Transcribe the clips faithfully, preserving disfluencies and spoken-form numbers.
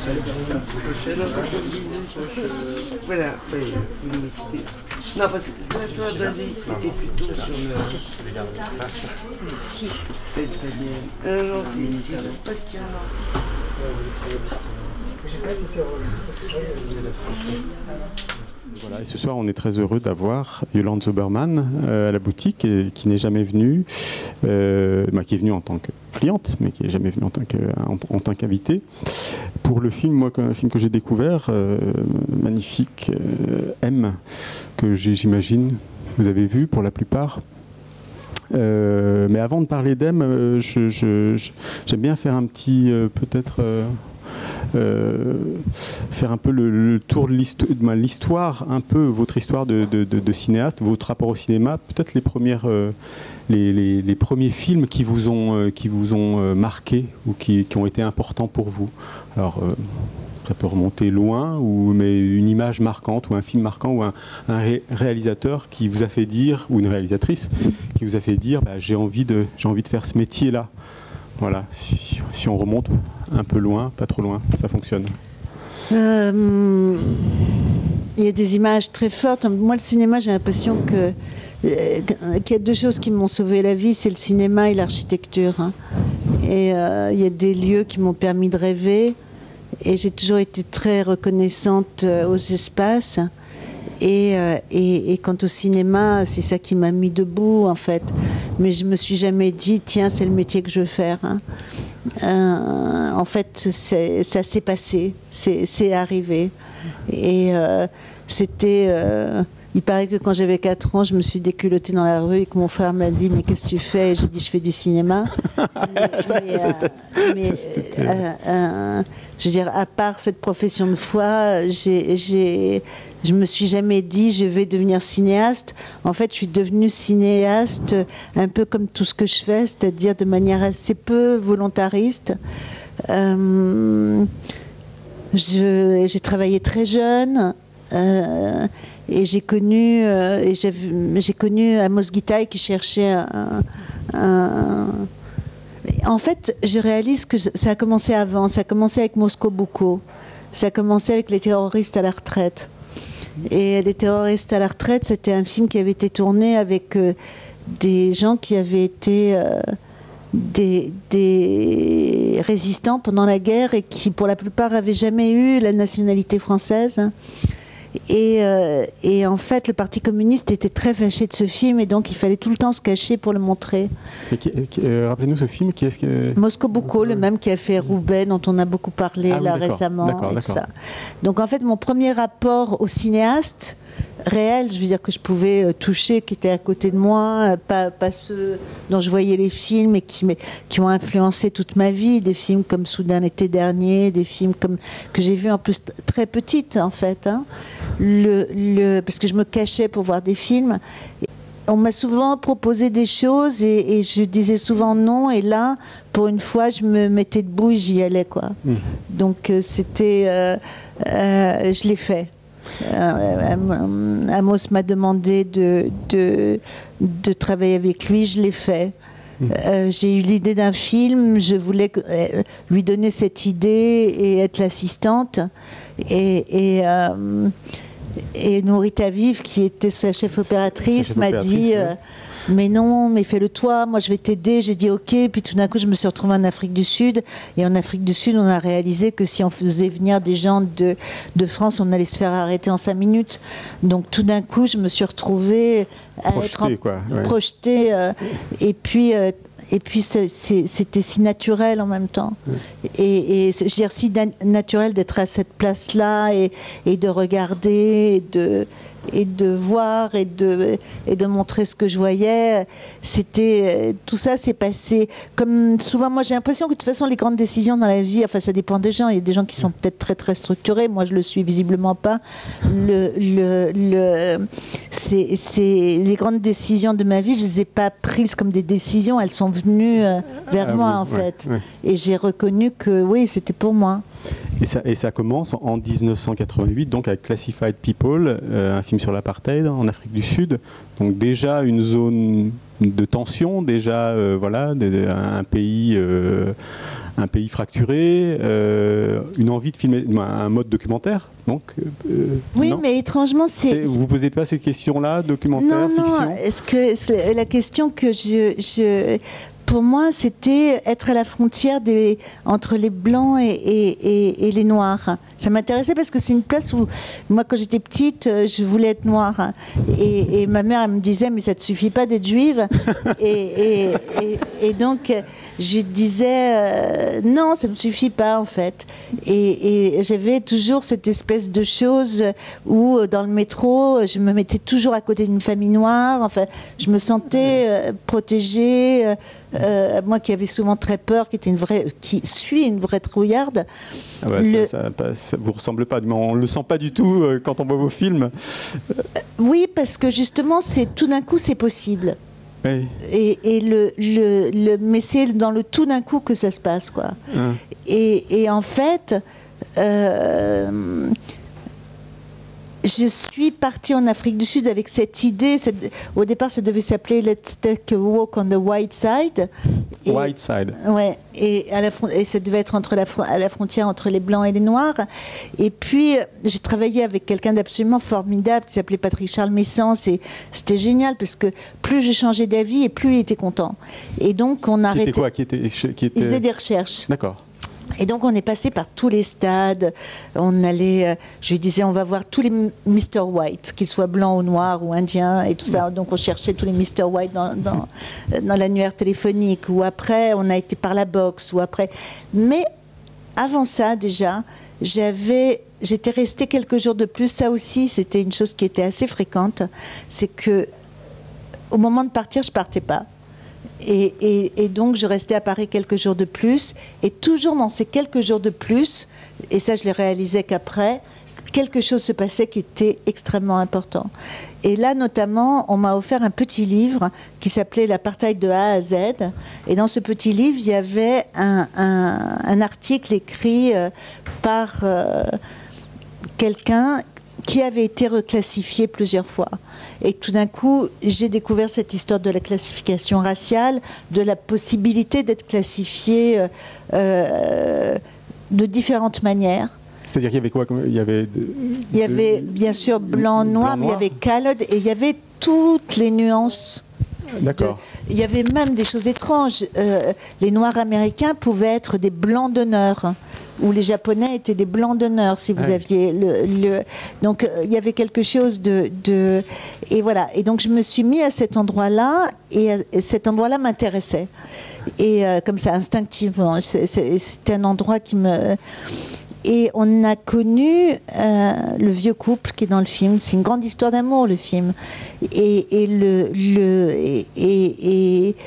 Voilà, oui, vous m'écoutez. Non, parce que là, ça avait été plutôt sur le... Si. Très très bien. Euh, non, c'est si passionnant. Voilà, et ce soir, on est très heureux d'avoir Yolande Zoberman euh, à la boutique, et, qui n'est jamais venue, euh, bah, qui est venue en tant que cliente, mais qui n'est jamais venue en tant que, en, en tant qu'invitée. Pour le film, moi, un film que j'ai découvert, euh, magnifique, euh, M, que j'imagine vous avez vu pour la plupart. Euh, mais avant de parler d'M, euh, je, je, je, j'aime bien faire un petit, euh, peut-être... Euh, Euh, faire un peu le, le tour de l'histoire, un peu votre histoire de, de, de, de cinéaste, votre rapport au cinéma, peut-être les premières, euh, les, les, les premiers films qui vous ont, euh, qui vous ont euh, marqué ou qui, qui ont été importants pour vous. Alors, euh, ça peut remonter loin, ou, mais une image marquante ou un film marquant ou un, un ré réalisateur qui vous a fait dire, ou une réalisatrice qui vous a fait dire, bah, j'ai envie de, j'ai envie de faire ce métier-là. Voilà, si, si, si on remonte un peu loin, pas trop loin, ça fonctionne. Euh, il y a des images très fortes. Moi, le cinéma, j'ai l'impression que euh, qu'il y a deux choses qui m'ont sauvé la vie, c'est le cinéma et l'architecture. Hein. Et euh, il y a des lieux qui m'ont permis de rêver. Et j'ai toujours été très reconnaissante aux espaces. Et, euh, et, et quant au cinéma, c'est ça qui m'a mis debout, en fait. Mais je me suis jamais dit, tiens, c'est le métier que je veux faire. Hein. Euh, en fait, ça s'est passé, c'est arrivé. Et euh, c'était... Euh, il paraît que quand j'avais quatre ans, je me suis déculottée dans la rue et que mon frère m'a dit « Mais qu'est-ce que tu fais ?» Et j'ai dit « Je fais du cinéma. » Mais, mais, euh, mais euh, euh, je veux dire, à part cette profession de foi, j'ai, j'ai, je me suis jamais dit « Je vais devenir cinéaste ». En fait, je suis devenue cinéaste un peu comme tout ce que je fais, c'est-à-dire de manière assez peu volontariste. Euh, j'ai travaillé très jeune. Euh, Et j'ai connu, euh, et j'ai connu Amos Gitaï qui cherchait un, un... En fait, je réalise que ça a commencé avant. Ça a commencé avec Moscou Boucau. Ça a commencé avec Les terroristes à la retraite. Et Les terroristes à la retraite, c'était un film qui avait été tourné avec euh, des gens qui avaient été euh, des, des résistants pendant la guerre et qui, pour la plupart, n'avaient jamais eu la nationalité française. Et, euh, et en fait, le Parti communiste était très fâché de ce film et donc il fallait tout le temps se cacher pour le montrer. Euh, Rappelez-nous ce film, qui est-ce que... Moscou Boucau, le même qui a fait Roubaix, dont on a beaucoup parlé ah, là oui, récemment. Et tout ça. Donc en fait, mon premier rapport au cinéaste réel, je veux dire que je pouvais euh, toucher, qui était à côté de moi, euh, pas, pas ceux dont je voyais les films et qui, qui ont influencé toute ma vie, des films comme Soudain l'été dernier, des films comme, que j'ai vus en plus très petite en fait, hein. Le, le, parce que je me cachais pour voir des films. On m'a souvent proposé des choses et, et je disais souvent non, et là, pour une fois, je me mettais debout et j'y allais, quoi. Mmh. Donc euh, c'était... Euh, euh, je l'ai fait. Euh, Amos m'a demandé de, de, de travailler avec lui, je l'ai fait. Mmh. Euh, j'ai eu l'idée d'un film, je voulais euh, lui donner cette idée et être l'assistante. Et, et, euh, et Nourita Vive, qui était sa chef opératrice, m'a dit euh, « Mais non, mais fais-le toi, moi je vais t'aider ». J'ai dit « Ok ». Puis tout d'un coup, je me suis retrouvée en Afrique du Sud. Et en Afrique du Sud, on a réalisé que si on faisait venir des gens de, de France, on allait se faire arrêter en cinq minutes. Donc tout d'un coup, je me suis retrouvée à projetée, être en, quoi, ouais. projetée. Euh, et puis... Euh, Et puis c'était si naturel en même temps. Oui. Et, et je veux dire, si naturel d'être à cette place-là et, et de regarder, et de, et de voir et de, et de montrer ce que je voyais. C'était, tout ça s'est passé comme souvent. Moi, j'ai l'impression que de toute façon, les grandes décisions dans la vie, enfin, ça dépend des gens. Il y a des gens qui sont peut-être très très structurés. Moi, je le suis visiblement pas. Le, le, le, c'est, c'est les grandes décisions de ma vie. Je les ai pas prises comme des décisions. Elles sont venues euh, vers ah, moi, oui, en ouais, fait. Ouais. Et j'ai reconnu que oui, c'était pour moi. Et ça, et ça commence en dix-neuf cent quatre-vingt-huit, donc avec Classified People, euh, un film sur l'apartheid en Afrique du Sud. Donc déjà une zone de tension, déjà euh, voilà, de, de, un pays, euh, un pays fracturé, euh, une envie de filmer, un mode documentaire, donc euh, Oui, non mais étrangement, c'est... Vous ne posez pas ces questions-là, documentaire, Non, fiction? non, est-ce que la question que je... je... Pour moi, c'était être à la frontière des, entre les blancs et, et, et, et les noirs. Ça m'intéressait parce que c'est une place où, moi, quand j'étais petite, je voulais être noire. Et, et ma mère, elle me disait, mais ça ne te suffit pas d'être juive. et, et, et, et donc, je disais, euh, non, ça ne me suffit pas, en fait. Et, et j'avais toujours cette espèce de chose où, dans le métro, je me mettais toujours à côté d'une famille noire. Enfin, je me sentais euh, protégée. Euh, Euh, moi qui avais souvent très peur, qui était une vraie, qui suis une vraie trouillarde. Ah bah, le... ça, ça, ça vous ressemble pas, on le sent pas du tout euh, quand on voit vos films. Euh, oui, parce que justement, c'est tout d'un coup, c'est possible. Oui. Et, et le, le, le, mais c'est dans le tout d'un coup que ça se passe, quoi. Hum. Et, et en fait. Euh, Je suis partie en Afrique du Sud avec cette idée. Cette, au départ, ça devait s'appeler Let's Take a Walk on the White Side. Et, White Side. Ouais. Et, à la, et ça devait être entre la, à la frontière entre les Blancs et les Noirs. Et puis, j'ai travaillé avec quelqu'un d'absolument formidable qui s'appelait Patrick Charles Messens. Et c'était génial parce que plus j'ai changé d'avis et plus il était content. Et donc, on a arrêté. Qui était quoi qui était, qui était... Il faisait des recherches. D'accord. Et donc on est passé par tous les stades, on allait, je lui disais on va voir tous les mister White, qu'ils soient blancs ou noirs ou indiens et tout ça, donc on cherchait tous les mister White dans, dans, dans l'annuaire téléphonique, ou après on a été par la boxe, ou après, mais avant ça déjà, j'avais, j'étais restée quelques jours de plus, ça aussi c'était une chose qui était assez fréquente, c'est que au moment de partir je partais pas. Et, et, et donc je restais à Paris quelques jours de plus, et toujours dans ces quelques jours de plus, et ça je l'ai réalisé qu'après, quelque chose se passait qui était extrêmement important. Et là notamment, on m'a offert un petit livre qui s'appelait L'apartheid de A à Z, et dans ce petit livre, il y avait un, un, un article écrit euh, par euh, quelqu'un qui avait été reclassifié plusieurs fois. Et tout d'un coup, j'ai découvert cette histoire de la classification raciale, de la possibilité d'être classifié euh, de différentes manières. C'est-à-dire qu'il y avait quoi? Il y avait, de, il y avait bien sûr blanc, noir, mais il y avait colored, et il y avait toutes les nuances. D'accord. De, il y avait même des choses étranges. Euh, les Noirs américains pouvaient être des blancs d'honneur, où les Japonais étaient des blancs d'honneur, si vous ouais. aviez le, le... Donc, euh, il y avait quelque chose de, de... Et voilà. Et donc, je me suis mis à cet endroit-là, et, et cet endroit-là m'intéressait. Et euh, comme ça, instinctivement, c'était un endroit qui me... Et on a connu euh, le vieux couple qui est dans le film. C'est une grande histoire d'amour, le film. Et, et le... le et, et, et...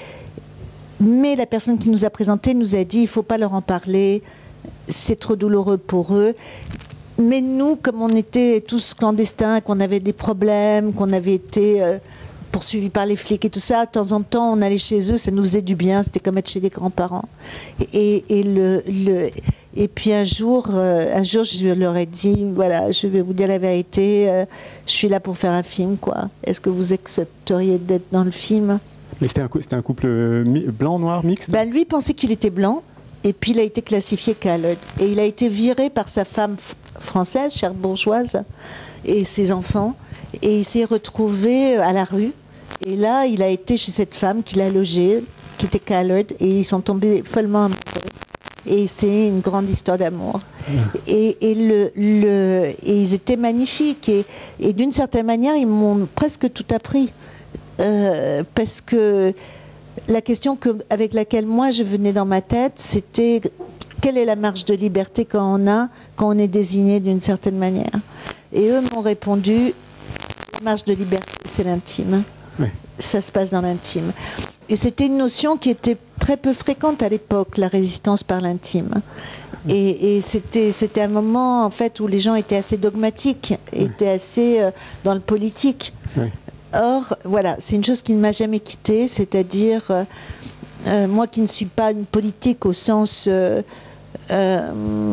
Mais la personne qui nous a présenté nous a dit, il ne faut pas leur en parler, c'est trop douloureux pour eux. Mais nous, comme on était tous clandestins, qu'on avait des problèmes, qu'on avait été euh, poursuivis par les flics et tout ça, de temps en temps, on allait chez eux, ça nous faisait du bien, c'était comme être chez des grands-parents. Et, et, le, le, et puis un jour, euh, un jour, je leur ai dit, voilà, je vais vous dire la vérité, euh, je suis là pour faire un film, quoi. Est-ce que vous accepteriez d'être dans le film? Mais c'était un, c'était un couple blanc-noir mixte? Ben, lui pensait qu'il était blanc. Et puis il a été classifié colored. Et il a été viré par sa femme française, chère bourgeoise, et ses enfants. Et il s'est retrouvé à la rue. Et là, il a été chez cette femme qui l'a logé, qui était colored. Et ils sont tombés follement amoureux. Et c'est une grande histoire d'amour. Mmh. Et, et, le, le, et ils étaient magnifiques. Et, et d'une certaine manière, ils m'ont presque tout appris. Euh, parce que... La question que, avec laquelle moi je venais dans ma tête, c'était quelle est la marge de liberté quand on a, quand on est désigné d'une certaine manière. Et eux m'ont répondu, la marge de liberté, c'est l'intime. Oui. Ça se passe dans l'intime. Et c'était une notion qui était très peu fréquente à l'époque, la résistance par l'intime. Et, et c'était, c'était un moment en fait où les gens étaient assez dogmatiques, oui. étaient assez euh, dans le politique. Oui. Or, voilà, c'est une chose qui ne m'a jamais quittée, c'est-à-dire, euh, euh, moi qui ne suis pas une politique au sens euh, euh,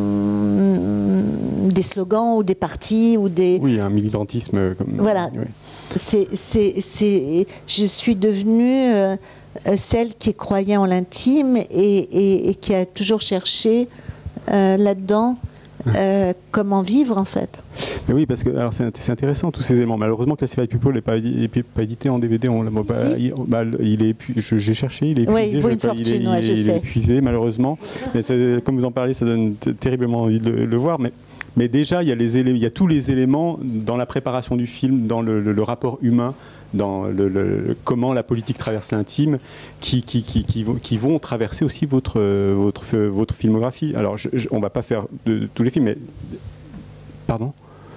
des slogans ou des partis ou des... Oui, un militantisme comme... Voilà, oui. c'est, c'est, c'est, je suis devenue euh, euh, celle qui croyait en l'intime et, et, et qui a toujours cherché euh, là-dedans euh, comment vivre en fait. Mais oui, parce que alors c'est, c'est intéressant tous ces éléments. Malheureusement, Classified People n'est pas, pas édité en D V D. On, bon, bah, il, bah, il est, je, j'ai cherché, il est épuisé. Oui, il vaut une pas, fortune, il est, ouais, il, je il sais. est épuisé malheureusement. Mais c'est, comme vous en parlez, ça donne t- terriblement envie de le, le voir. Mais, mais déjà, il y a les élé- il y a tous les éléments dans la préparation du film, dans le, le, le rapport humain, dans le, le, comment la politique traverse l'intime, qui, qui, qui, qui, vont, qui vont traverser aussi votre, votre, votre filmographie. Alors, je, je, on ne va pas faire de, de tous les films, mais... Pardon ?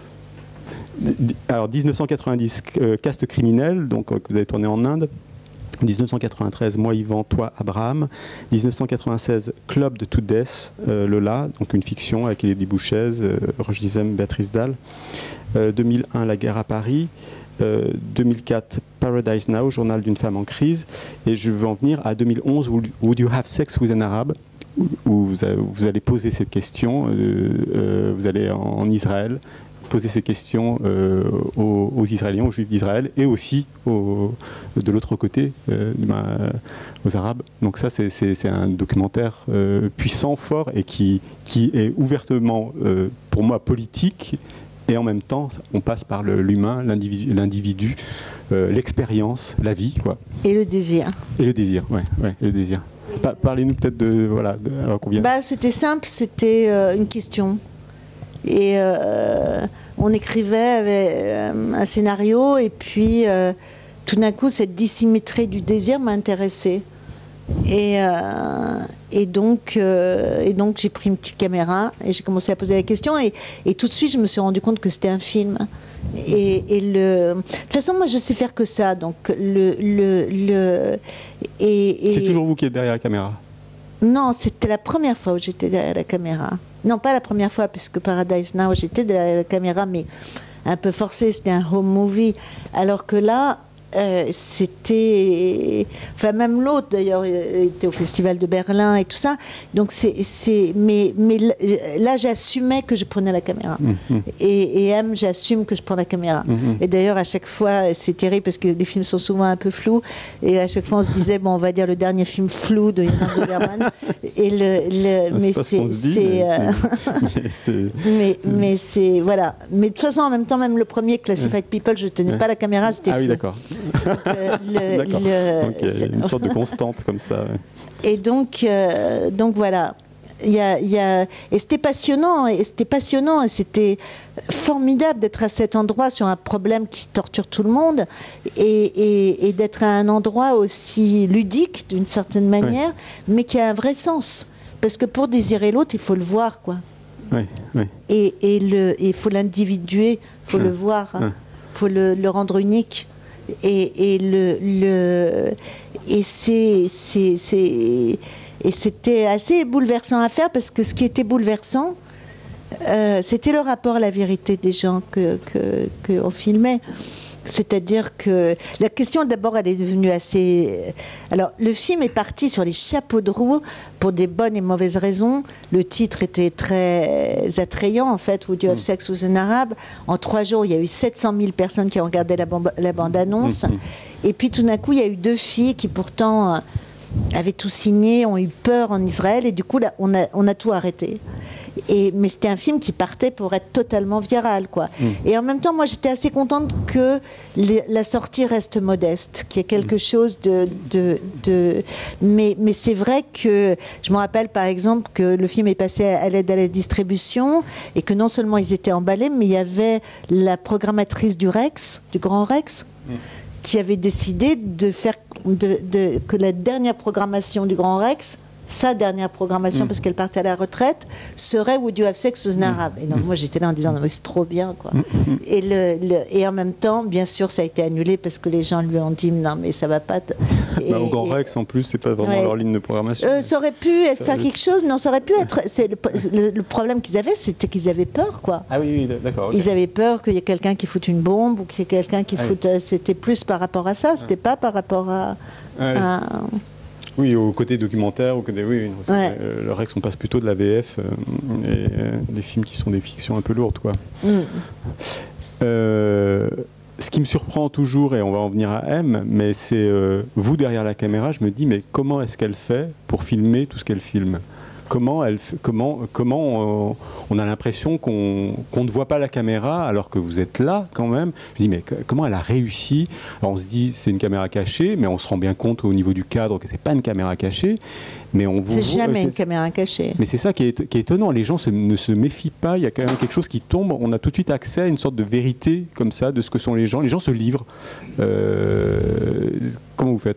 Alors, dix-neuf cent quatre-vingt-dix, euh, Caste criminel, donc, euh, que vous avez tourné en Inde. dix-neuf cent quatre-vingt-treize, Moi, Yvan, Toi, Abraham. dix-neuf cent quatre-vingt-seize, Club de to Death, euh, Lola, donc une fiction avec Elie Bouchez, euh, Roche Dizem, Béatrice Dalle. Euh, deux mille un, La guerre à Paris. Euh, deux mille quatre, Paradise Now, Journal d'une femme en crise. Et je veux en venir à deux mille onze, Would You Have Sex with an Arab, où vous, vous allez poser cette question, euh, euh, vous allez en, en Israël, poser ces questions euh, aux, aux Israéliens, aux Juifs d'Israël, et aussi aux, de l'autre côté, euh, ben, aux Arabes. Donc ça, c'est, c'est, c'est un documentaire euh, puissant, fort, et qui, qui est ouvertement, euh, pour moi, politique, et en même temps, on passe par le, l'humain, l'individu, l'individu euh, l'expérience, la vie, quoi. Et le désir. Et le désir, ouais, ouais, et le désir. Pa- Parlez-nous peut-être de, voilà, de, alors qu'on vient. Bah, c'était simple, c'était euh, une question. Et euh, on écrivait avec, euh, un scénario, et puis euh, tout d'un coup, cette dissymétrie du désir m'a intéressée. Et, euh, et, donc, euh, et donc, j'ai pris une petite caméra et j'ai commencé à poser la question. Et, et tout de suite, je me suis rendu compte que c'était un film. Et, et le... De toute façon, moi, je sais faire que ça. Donc, le, le, le... Et, et... C'est toujours vous qui êtes derrière la caméra? Non, c'était la première fois où j'étais derrière la caméra. Non, pas la première fois, puisque Paradise Now, j'étais derrière la caméra, mais un peu forcé, c'était un home movie. Alors que là, euh, c'était... Enfin, même l'autre, d'ailleurs, était au Festival de Berlin et tout ça. Donc, c'est... c'est... Mais, mais là, j'assumais que je prenais la caméra. Mmh. Et, et M, j'assume que je prends la caméra. Mmh. Et d'ailleurs, à chaque fois, c'est terrible, parce que les films sont souvent un peu flous. Et à chaque fois, on se disait, bon, on va dire le dernier film flou de Yolande Zomerman. Et le... le... Mais c'est... c'est, c'est, euh... mais, c'est... mais, mais c'est... Voilà. Mais de toute façon, en même temps, même le premier, Classified People, je ne tenais pas la caméra, c'était Ah flou. oui, d'accord. Donc, euh, le, D'accord. Le, donc, il y a une sorte de constante comme ça. Ouais. Et donc, euh, donc voilà. Il y a, il y a, et c'était passionnant, et c'était passionnant, et c'était formidable d'être à cet endroit sur un problème qui torture tout le monde, et, et, et d'être à un endroit aussi ludique d'une certaine manière, ouais. mais qui a un vrai sens. Parce que pour désirer l'autre, il faut le voir, quoi. Ouais, ouais. Et il et le, et faut l'individuer, il faut ouais. le voir, il ouais. faut le, le rendre unique. Et, et, le, le, et, c'est, c'est, c'est, et c'était assez bouleversant à faire, parce que ce qui était bouleversant, euh, c'était le rapport à la vérité des gens que, que, que on filmait. C'est-à-dire que la question, d'abord, elle est devenue assez... Alors, le film est parti sur les chapeaux de roue pour des bonnes et mauvaises raisons. Le titre était très attrayant, en fait, Would You Have Sex with an Arab. En trois jours, il y a eu sept cent mille personnes qui ont regardé la, bande- la bande-annonce. Mm-hmm. Et puis, tout d'un coup, il y a eu deux filles qui, pourtant, avaient tout signé, ont eu peur en Israël. Et du coup, là, on a, on a tout arrêté. Et, mais c'était un film qui partait pour être totalement viral, quoi. Mmh. Et en même temps, moi, j'étais assez contente que les, la sortie reste modeste, qu'il y ait quelque mmh. chose de... de, de mais, mais c'est vrai que... Je me rappelle, par exemple, que le film est passé à l'aide à la distribution, et que non seulement ils étaient emballés, mais il y avait la programmatrice du Rex, du Grand Rex, mmh. qui avait décidé de faire de, de, que la dernière programmation du Grand Rex, sa dernière programmation, mmh. parce qu'elle partait à la retraite, serait Would You Have Sex with an Arab. Et donc mmh. moi j'étais là en disant non mais c'est trop bien, quoi. Mmh. Et, le, le, et en même temps, bien sûr, ça a été annulé parce que les gens lui ont dit non mais ça va pas. Et, bah, au Grand et, Rex en plus, c'est pas vraiment ouais. leur ligne de programmation. Euh, ça aurait pu être, ça faire avait... quelque chose, non, ça aurait pu être. C'est le, le, le problème qu'ils avaient, c'était qu'ils avaient peur, quoi. Ah oui, oui d'accord. Okay. Ils avaient peur qu'il y ait quelqu'un qui foute une bombe ou qu'il y ait quelqu'un qui ah, foute. Oui. C'était plus par rapport à ça, c'était ah. pas par rapport à. Ah, à oui. Oui, au côté documentaire, au côté, oui, oui ouais. euh, le Rex, on passe plutôt de la V F euh, et euh, des films qui sont des fictions un peu lourdes, quoi. Mm. Euh, ce qui me surprend toujours, et on va en venir à M, mais c'est euh, vous derrière la caméra, je me dis, mais comment est-ce qu'elle fait pour filmer tout ce qu'elle filme ? Comment, elle, comment, comment euh, on a l'impression qu'on qu'on ne voit pas la caméra alors que vous êtes là quand même. Je me dis, mais comment elle a réussi ? Alors on se dit, c'est une caméra cachée, mais on se rend bien compte au niveau du cadre que c'est pas une caméra cachée. Mais on vous C'est jamais euh, une caméra cachée. Mais c'est ça qui est, qui est étonnant. Les gens se, ne se méfient pas. Il y a quand même quelque chose qui tombe. On a tout de suite accès à une sorte de vérité comme ça de ce que sont les gens. Les gens se livrent. Euh, comment vous faites ?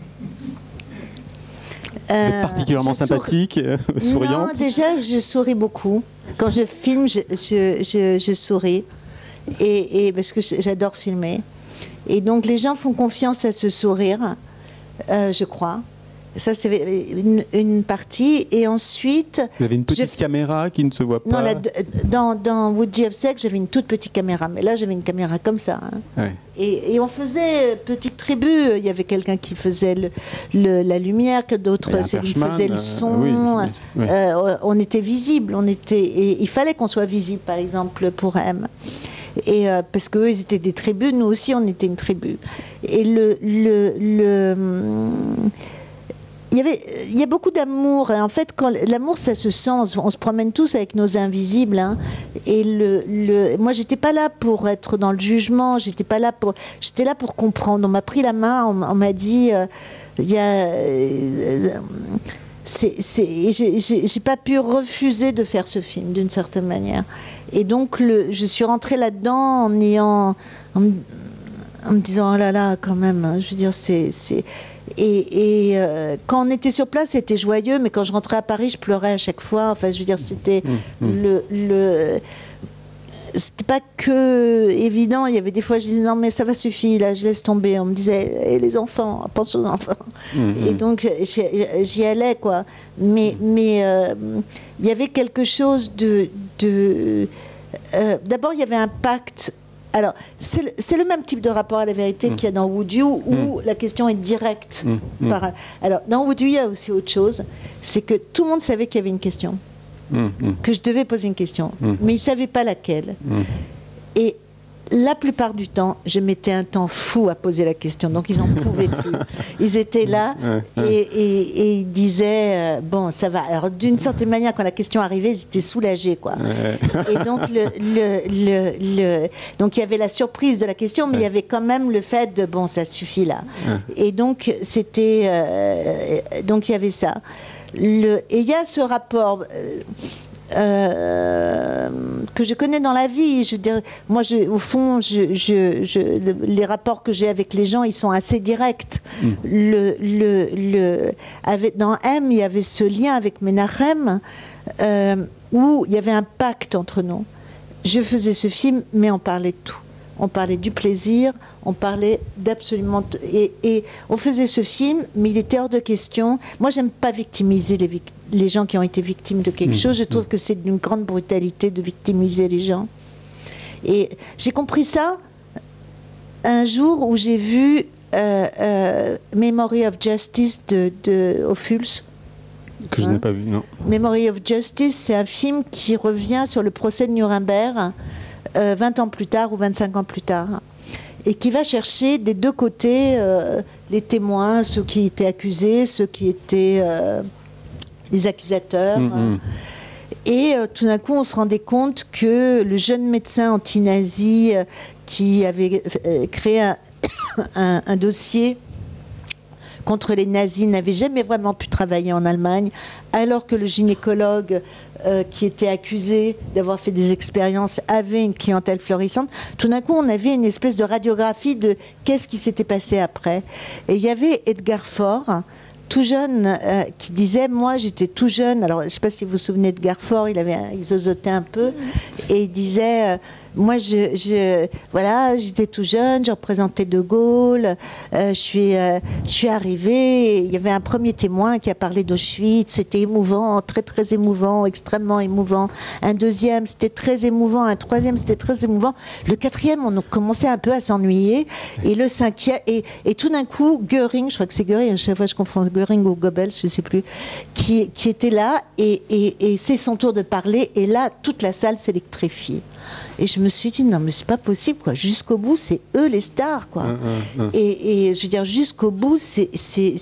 Vous êtes particulièrement euh, sympathique, euh, souriante. Non, déjà, je souris beaucoup. Quand je filme, je, je, je, je souris. Et, et parce que j'adore filmer. Et donc, les gens font confiance à ce sourire, euh, je crois. Ça, c'est une, une partie. Et ensuite... Vous avez une petite je... caméra qui ne se voit pas. Non, là, dans, dans Would You Have Sex, j'avais une toute petite caméra. Mais là, j'avais une caméra comme ça. Hein. Ouais. Et, et on faisait petite tribu. Il y avait quelqu'un qui faisait le, le, la lumière, que d'autres faisaient le son. Euh, oui, oui. Euh, on était visible. On était, et il fallait qu'on soit visible, par exemple, pour M. Et euh, parce qu'eux, ils étaient des tribus. Nous aussi, on était une tribu. Et le... le, le Il y, avait, il y a beaucoup d'amour. En fait, quand l'amour, ça se sent. On se promène tous avec nos invisibles. Hein. Et le, le, moi, j'étais pas là pour être dans le jugement. J'étais pas là pour. J'étais là pour comprendre. On m'a pris la main. On, on m'a dit, euh, il y a. Euh, c'est, c'est, j'ai, j'ai, j'ai pas pu refuser de faire ce film d'une certaine manière. Et donc, le, je suis rentrée là-dedans en ayant, en, en me disant, oh là là, quand même. Je veux dire, c'est. c'est Et, et euh, quand on était sur place, c'était joyeux, mais quand je rentrais à Paris, je pleurais à chaque fois. Enfin, je veux dire, c'était mmh, mmh. le, le c'était pas que évident. Il y avait des fois, je disais non, mais ça va suffire. Là, je laisse tomber. On me disait, et les enfants, pense aux enfants. Mmh. Et donc, j'y allais, quoi. Mais, mmh. mais euh, il y avait quelque chose de, de euh, d'abord, il y avait un pacte. Alors, c'est le, c'est le même type de rapport à la vérité mmh. qu'il y a dans Would You, où mmh. la question est directe. Mmh. Par, alors, dans Would You, il y a aussi autre chose, c'est que tout le monde savait qu'il y avait une question, mmh. que je devais poser une question, mmh. mais ils ne savaient pas laquelle. Mmh. Et la plupart du temps, je mettais un temps fou à poser la question, donc ils n'en pouvaient plus. Ils étaient là et, et, et ils disaient, euh, bon, ça va. Alors, d'une certaine manière, quand la question arrivait, ils étaient soulagés, quoi. Et donc, le, le, le, le, donc, il y avait la surprise de la question, mais il y avait quand même le fait de, bon, ça suffit là. Et donc, c'était... Euh, donc, il y avait ça. Le, et il y a ce rapport... Euh, Euh, que je connais dans la vie. Je veux dire, moi, je, au fond, je, je, je, les rapports que j'ai avec les gens, ils sont assez directs. Mm. Le, le, le, avec, dans M, il y avait ce lien avec Menachem euh, où il y avait un pacte entre nous. Je faisais ce film, mais on parlait de tout. On parlait du plaisir, on parlait d'absolument... Et, et on faisait ce film, mais il était hors de question. Moi, j'aime pas victimiser les, vic... les gens qui ont été victimes de quelque mmh. chose. Je trouve que c'est d'une grande brutalité de victimiser les gens. Et j'ai compris ça un jour où j'ai vu euh, euh, Memory of Justice de, de Ophuls. Que je hein? n'ai pas vu, non. Memory of Justice, c'est un film qui revient sur le procès de Nuremberg, Euh, vingt ans plus tard ou vingt-cinq ans plus tard, et qui va chercher des deux côtés euh, les témoins, ceux qui étaient accusés, ceux qui étaient euh, les accusateurs. Mm-hmm. Et euh, tout d'un coup, on se rendait compte que le jeune médecin anti-nazi euh, qui avait euh, créé un, un, un dossier contre les nazis n'avait jamais vraiment pu travailler en Allemagne, alors que le gynécologue euh, qui était accusé d'avoir fait des expériences avait une clientèle florissante. Tout d'un coup, on avait une espèce de radiographie de qu'est-ce qui s'était passé après. Et il y avait Edgar Faure, tout jeune, euh, qui disait, moi j'étais tout jeune, alors je ne sais pas si vous vous souvenez d'Edgar Faure, il avait, il zozotait un peu, et il disait... Euh, Moi, je, je, voilà, j'étais tout jeune, je représentais De Gaulle, euh, je suis, euh, je suis arrivée, il y avait un premier témoin qui a parlé d'Auschwitz, c'était émouvant, très très émouvant, extrêmement émouvant. Un deuxième, c'était très émouvant, un troisième, c'était très émouvant. Le quatrième, on commençait un peu à s'ennuyer, et le cinquième, et, et tout d'un coup, Göring, je crois que c'est Göring, à chaque fois je confonds Göring ou Goebbels, je ne sais plus, qui, qui était là, et, et, et c'est son tour de parler, et là, toute la salle s'électrifie. Et je me suis dit, non, mais c'est pas possible, quoi. Jusqu'au bout, c'est eux les stars, quoi. Hum, hum, hum. Et, et je veux dire, jusqu'au bout, c'est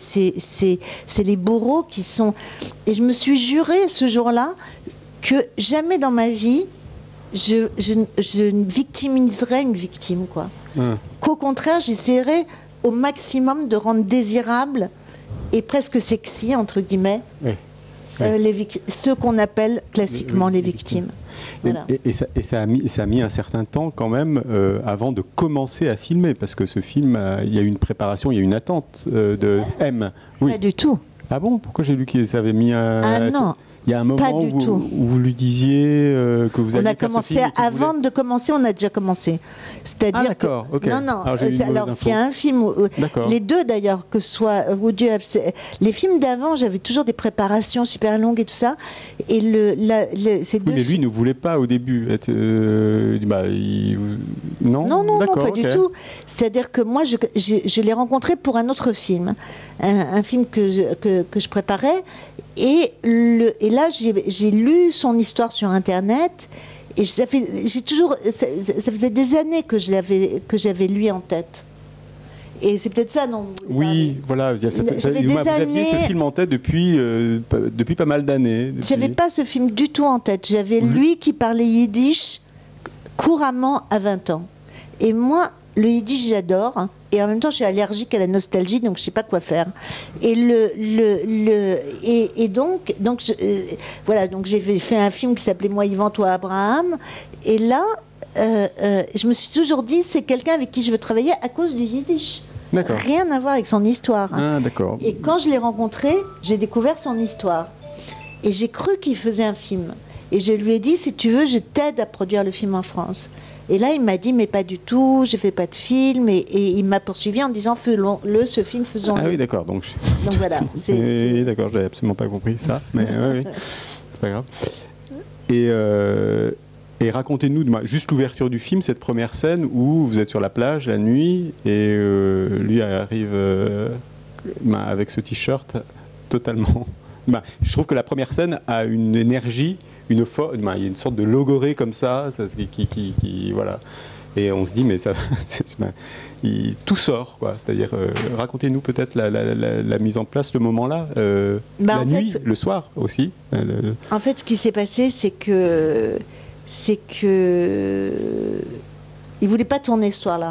les bourreaux qui sont... Et je me suis juré ce jour-là que jamais dans ma vie, je, je, je victimiserais une victime, quoi. Hum. Qu'au contraire, j'essaierais au maximum de rendre désirable et presque sexy, entre guillemets, oui. Oui. Euh, les ceux qu'on appelle classiquement oui, les victimes. Voilà. Et, et, et, ça, et ça, a mis, ça a mis un certain temps quand même euh, avant de commencer à filmer, parce que ce film, euh, il y a eu une préparation, il y a eu une attente euh, de M. Oui. Pas du tout. Ah bon? Pourquoi j'ai lu qu'ils avaient mis un... Ah non. Il y a un moment où vous, où vous lui disiez euh, que vous alliez On a commencé, avant voulait... de commencer, on a déjà commencé. C'est-à-dire ah d'accord, que... ok. Non, non, alors, alors s'il y a un film, où... les deux d'ailleurs, que ce soit Would You Have... Les films d'avant, j'avais toujours des préparations super longues et tout ça, et le, la, le, ces deux... Oui, mais lui ne voulait pas au début être... Euh... Bah, il... Non, non, non, non, pas okay. du tout. C'est-à-dire que moi, je, je, je l'ai rencontré pour un autre film, un, un film que je, que, que je préparais, et, le, et là, j'ai lu son histoire sur Internet, et ça fait, j'ai toujours, ça, ça faisait des années que je l'avais, que j'avais lui en tête. Et c'est peut-être ça, non? Oui, bah, voilà. Ça, ça, ça, vous années... aviez ce film en tête depuis, euh, depuis pas mal d'années. Depuis... J'avais pas ce film du tout en tête. J'avais mmh. lui qui parlait yiddish couramment à vingt ans. Et moi, le yiddish, j'adore. Et en même temps, je suis allergique à la nostalgie, donc je ne sais pas quoi faire. Et, le, le, le, et, et donc, donc, je, euh, voilà, donc j'ai fait un film qui s'appelait Moi, Yvan, toi, Abraham. Et là, euh, euh, je me suis toujours dit, c'est quelqu'un avec qui je veux travailler à cause du yiddish. Rien à voir avec son histoire. Ah, d'accord. Et quand je l'ai rencontré, j'ai découvert son histoire. Et j'ai cru qu'il faisait un film. Et je lui ai dit, si tu veux, je t'aide à produire le film en France. Et là, il m'a dit, mais pas du tout, je ne fais pas de film. Et, et il m'a poursuivi en disant, faisons-le, ce film, faisons-le. Ah oui, d'accord. Donc, donc voilà. Oui, d'accord, je n'avais absolument pas compris ça. Mais oui, oui. C'est pas grave. Et, euh, et racontez-nous juste l'ouverture du film, cette première scène où vous êtes sur la plage la nuit et euh, lui arrive euh, bah, avec ce t-shirt totalement... Bah, je trouve que la première scène a une énergie, une force, bah, il y a une sorte de logorée comme ça, ça qui, qui, qui, voilà. Et on se dit, mais ça, bah, il, tout sort, quoi. C'est-à-dire, euh, racontez-nous peut-être la, la, la, la mise en place, ce moment-là, euh, bah, la nuit, fait, le soir aussi. Euh, le... En fait, ce qui s'est passé, c'est que, c'est que, il voulait pas tourner ce soir-là.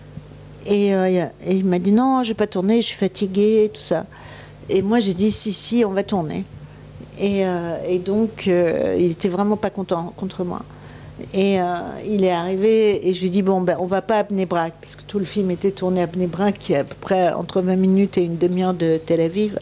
Et, euh, et il m'a dit non, je vais pas tourner, je suis fatiguée, tout ça. Et moi, j'ai dit, si, si, on va tourner. Et, euh, et donc, euh, il était vraiment pas content contre moi. Et euh, il est arrivé, et je lui ai dit, bon, ben, on va pas à Bnei Brak, parce que tout le film était tourné à Bnei Brak, qui est à peu près entre vingt minutes et une demi-heure de Tel Aviv.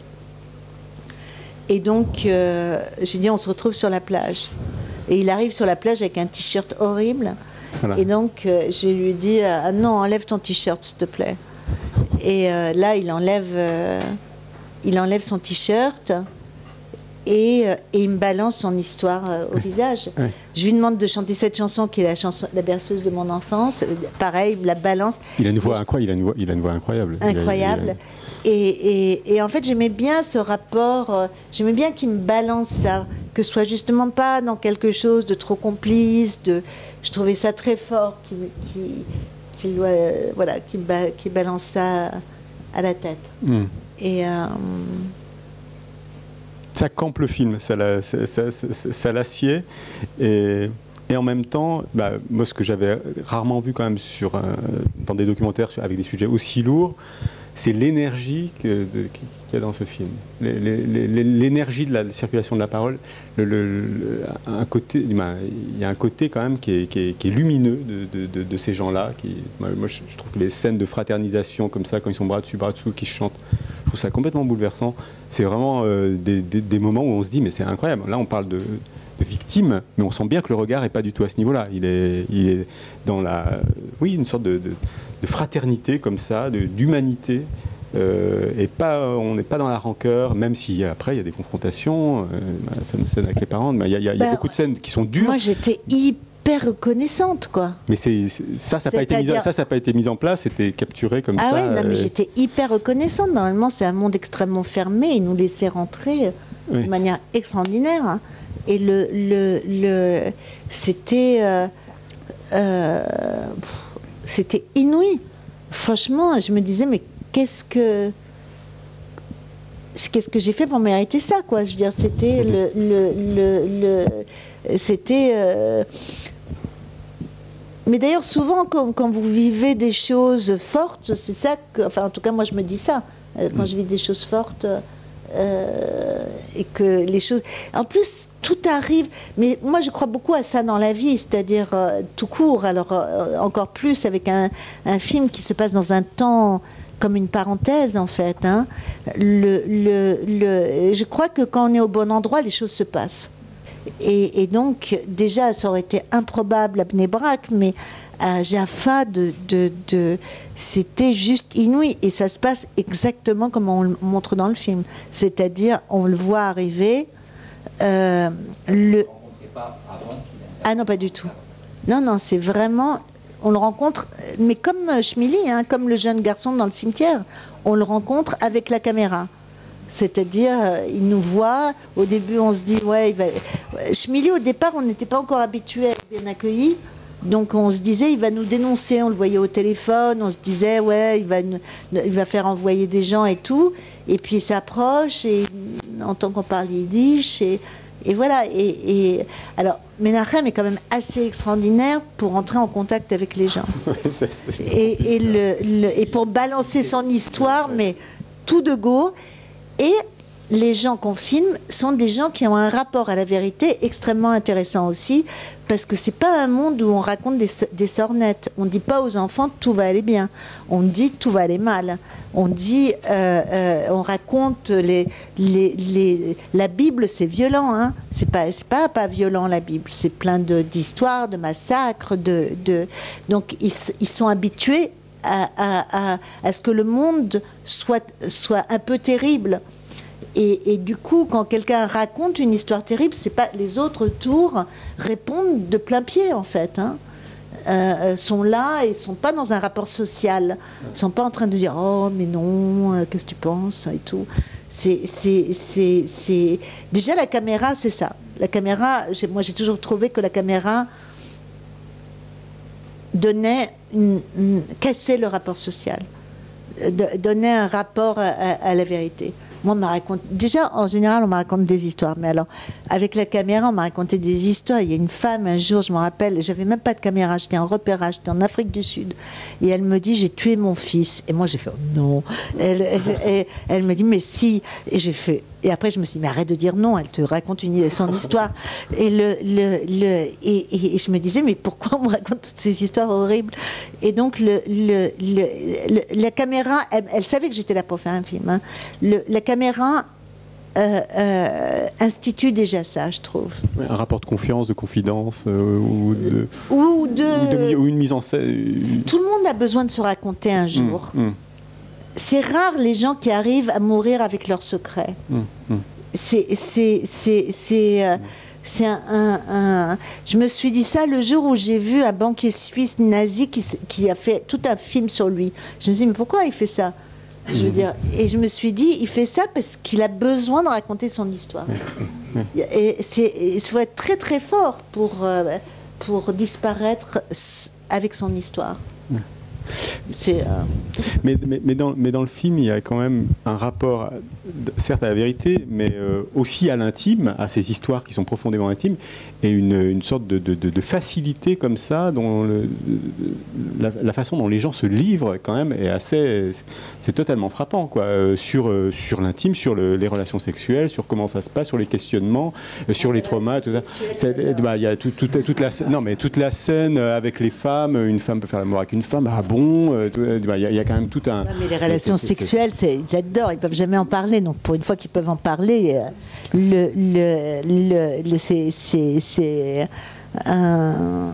Et donc, euh, j'ai dit, on se retrouve sur la plage. Et il arrive sur la plage avec un t-shirt horrible. Voilà. Et donc, euh, je lui ai dit, ah non, enlève ton t-shirt, s'il te plaît. Et euh, là, il enlève... Euh, Il enlève son t-shirt et, euh, et il me balance son histoire euh, au visage. Ouais. Je lui demande de chanter cette chanson qui est la, chanson, la berceuse de mon enfance. Pareil, la balance. Il a une voix, incroyable, il a une voix, il a une voix incroyable. Incroyable. Il a, il a... Et, et, et en fait, j'aimais bien ce rapport, euh, j'aimais bien qu'il me balance ça, que ce soit justement pas dans quelque chose de trop complice. De, je trouvais ça très fort qu'il qu'il, qu'il, euh, voilà, qu'il, ba, qu'il balance ça à la tête. Mm. Et euh... ça campe le film, ça, la, ça, ça, ça, ça l'assied et, et en même temps, bah, moi ce que j'avais rarement vu quand même sur, euh, dans des documentaires sur, avec des sujets aussi lourds, c'est l'énergie que, de, qu'il y a dans ce film, l'énergie de la circulation de la parole, le, le, le, un côté, bah, il y a un côté quand même qui est, qui est, qui est lumineux de, de, de, de ces gens-là. Qui, bah, moi je, je trouve que les scènes de fraternisation comme ça, quand ils sont bras dessus, bras dessous, qui chantent, je trouve ça complètement bouleversant. C'est vraiment euh, des, des, des moments où on se dit mais c'est incroyable. Là on parle de, de victimes, mais on sent bien que le regard n'est pas du tout à ce niveau-là. Il est, il est dans la, oui, une sorte de, de, de fraternité comme ça, de, d'humanité. Euh, et pas, on n'est pas dans la rancœur, même si après il y a des confrontations, euh, la fameuse scène avec les parents, mais il y a, il y a, il y a bah, beaucoup de scènes qui sont dures. Moi j'étais hyper reconnaissante, quoi. Mais c'est, c'est, ça, ça n'a pas été mis, ça, ça n'a pas été mis en place, c'était capturé comme ah ça. Ah oui, non, euh... mais j'étais hyper reconnaissante. Normalement, c'est un monde extrêmement fermé, ils nous laissaient rentrer oui. de manière extraordinaire. Hein. Et le, le, le, c'était. Euh, euh, c'était inouï. Franchement, je me disais, mais qu'est-ce que... Qu'est-ce que j'ai fait pour mériter ça, quoi? Je veux dire, c'était le... le, le, le c'était... Euh... Mais d'ailleurs, souvent, quand, quand vous vivez des choses fortes, c'est ça que... Enfin, en tout cas, moi, je me dis ça. Quand je vis des choses fortes... Euh, et que les choses... En plus, tout arrive... Mais moi, je crois beaucoup à ça dans la vie, c'est-à-dire euh, tout court. Alors, euh, encore plus avec un, un film qui se passe dans un temps comme une parenthèse, en fait. Hein. Le, le, le... Je crois que quand on est au bon endroit, les choses se passent. Et, et donc, déjà, ça aurait été improbable à Bnei Brak, mais à Jaffa, de, de, de, c'était juste inouï. Et ça se passe exactement comme on le montre dans le film. C'est-à-dire, on le voit arriver. Euh, le... Ah non, pas du tout. Non, non, c'est vraiment... On le rencontre, mais comme Shmili, hein, comme le jeune garçon dans le cimetière, on le rencontre avec la caméra. C'est-à-dire, euh, il nous voit, au début on se dit, ouais, il va... Shmili, au départ, on n'était pas encore habitué à être bien accueilli, donc on se disait, il va nous dénoncer, on le voyait au téléphone, on se disait, ouais, il va, nous... il va faire envoyer des gens et tout, et puis il s'approche, et en tant qu'on parle yiddish, et, et voilà. Et, et... Alors, Menachem est quand même assez extraordinaire pour entrer en contact avec les gens. et, et, le, le... et pour balancer son histoire, mais tout de go. Et les gens qu'on filme sont des gens qui ont un rapport à la vérité extrêmement intéressant aussi, parce que c'est pas un monde où on raconte des, des sornettes. On dit pas aux enfants tout va aller bien. On dit tout va aller mal. On dit, euh, euh, on raconte les, les, les, la Bible, c'est violent, hein. C'est pas, c'est pas pas violent la Bible. C'est plein de d'histoires, de massacres, de, de donc ils, ils sont habitués À, à, à, à ce que le monde soit, soit un peu terrible. Et, et du coup, quand quelqu'un raconte une histoire terrible, c'est pas les autres tours répondent de plein pied, en fait. Hein. Euh, sont là et sont pas dans un rapport social. Ils sont pas en train de dire « Oh, mais non, euh, qu'est-ce que tu penses ?» et tout. C'est, c'est, c'est, c'est... Déjà, la caméra, c'est ça. La caméra, j'ai, moi, j'ai toujours trouvé que la caméra donnait une, une, cassait le rapport social, de, donnait un rapport à, à, à la vérité. Moi, on m'a raconté, déjà, en général, on m'a raconté des histoires, mais alors, avec la caméra, on m'a raconté des histoires. Il y a une femme, un jour, je me rappelle, j'avais même pas de caméra, j'étais en repérage, j'étais en Afrique du Sud, et elle me dit, j'ai tué mon fils. Et moi, j'ai fait, oh, non. Elle, elle, elle, elle me dit, mais si. Et j'ai fait, et après, je me suis dit, mais arrête de dire non, elle te raconte une, son histoire. Et, le, le, le, et, et je me disais, mais pourquoi on me raconte toutes ces histoires horribles? Et donc, le, le, le, le, la caméra, elle, elle savait que j'étais là pour faire un film. Hein. Le, la caméra euh, euh, institue déjà ça, je trouve. Un rapport de confiance, de confidence, euh, ou, de, ou, de, ou, de, ou une mise en scène. Tout le monde a besoin de se raconter un jour. Mmh, mmh. C'est rare les gens qui arrivent à mourir avec leurs secrets. Mmh, mmh. C'est, c'est, c'est, c'est, euh, c'est un, un, un... Je me suis dit ça le jour où j'ai vu un banquier suisse nazi qui, qui a fait tout un film sur lui. Je me suis dit, mais pourquoi il fait ça? Je veux dire, et je me suis dit, il fait ça parce qu'il a besoin de raconter son histoire. Et c'est, il faut être très très fort pour, euh, pour disparaître avec son histoire. C'est, euh... mais, mais, mais, dans, mais dans le film, il y a quand même un rapport, certes à la vérité, mais euh, aussi à l'intime, à ces histoires qui sont profondément intimes, et une, une sorte de, de, de facilité comme ça, dont le, la, la façon dont les gens se livrent quand même est assez, c'est totalement frappant, quoi, euh, sur, euh, sur l'intime, sur le, les relations sexuelles, sur comment ça se passe, sur les questionnements, euh, sur les traumas, tout ça. C'est, bah, il y a tout, tout, toute la, non mais toute la scène avec les femmes, une femme peut faire l'amour avec une femme, ah bon. Il y, y a quand même tout un... Non, mais les relations c'est, sexuelles, c'est, ils adorent, ils ne peuvent jamais en parler. Donc pour une fois qu'ils peuvent en parler, le, le, le, le, c'est, c'est, c'est un...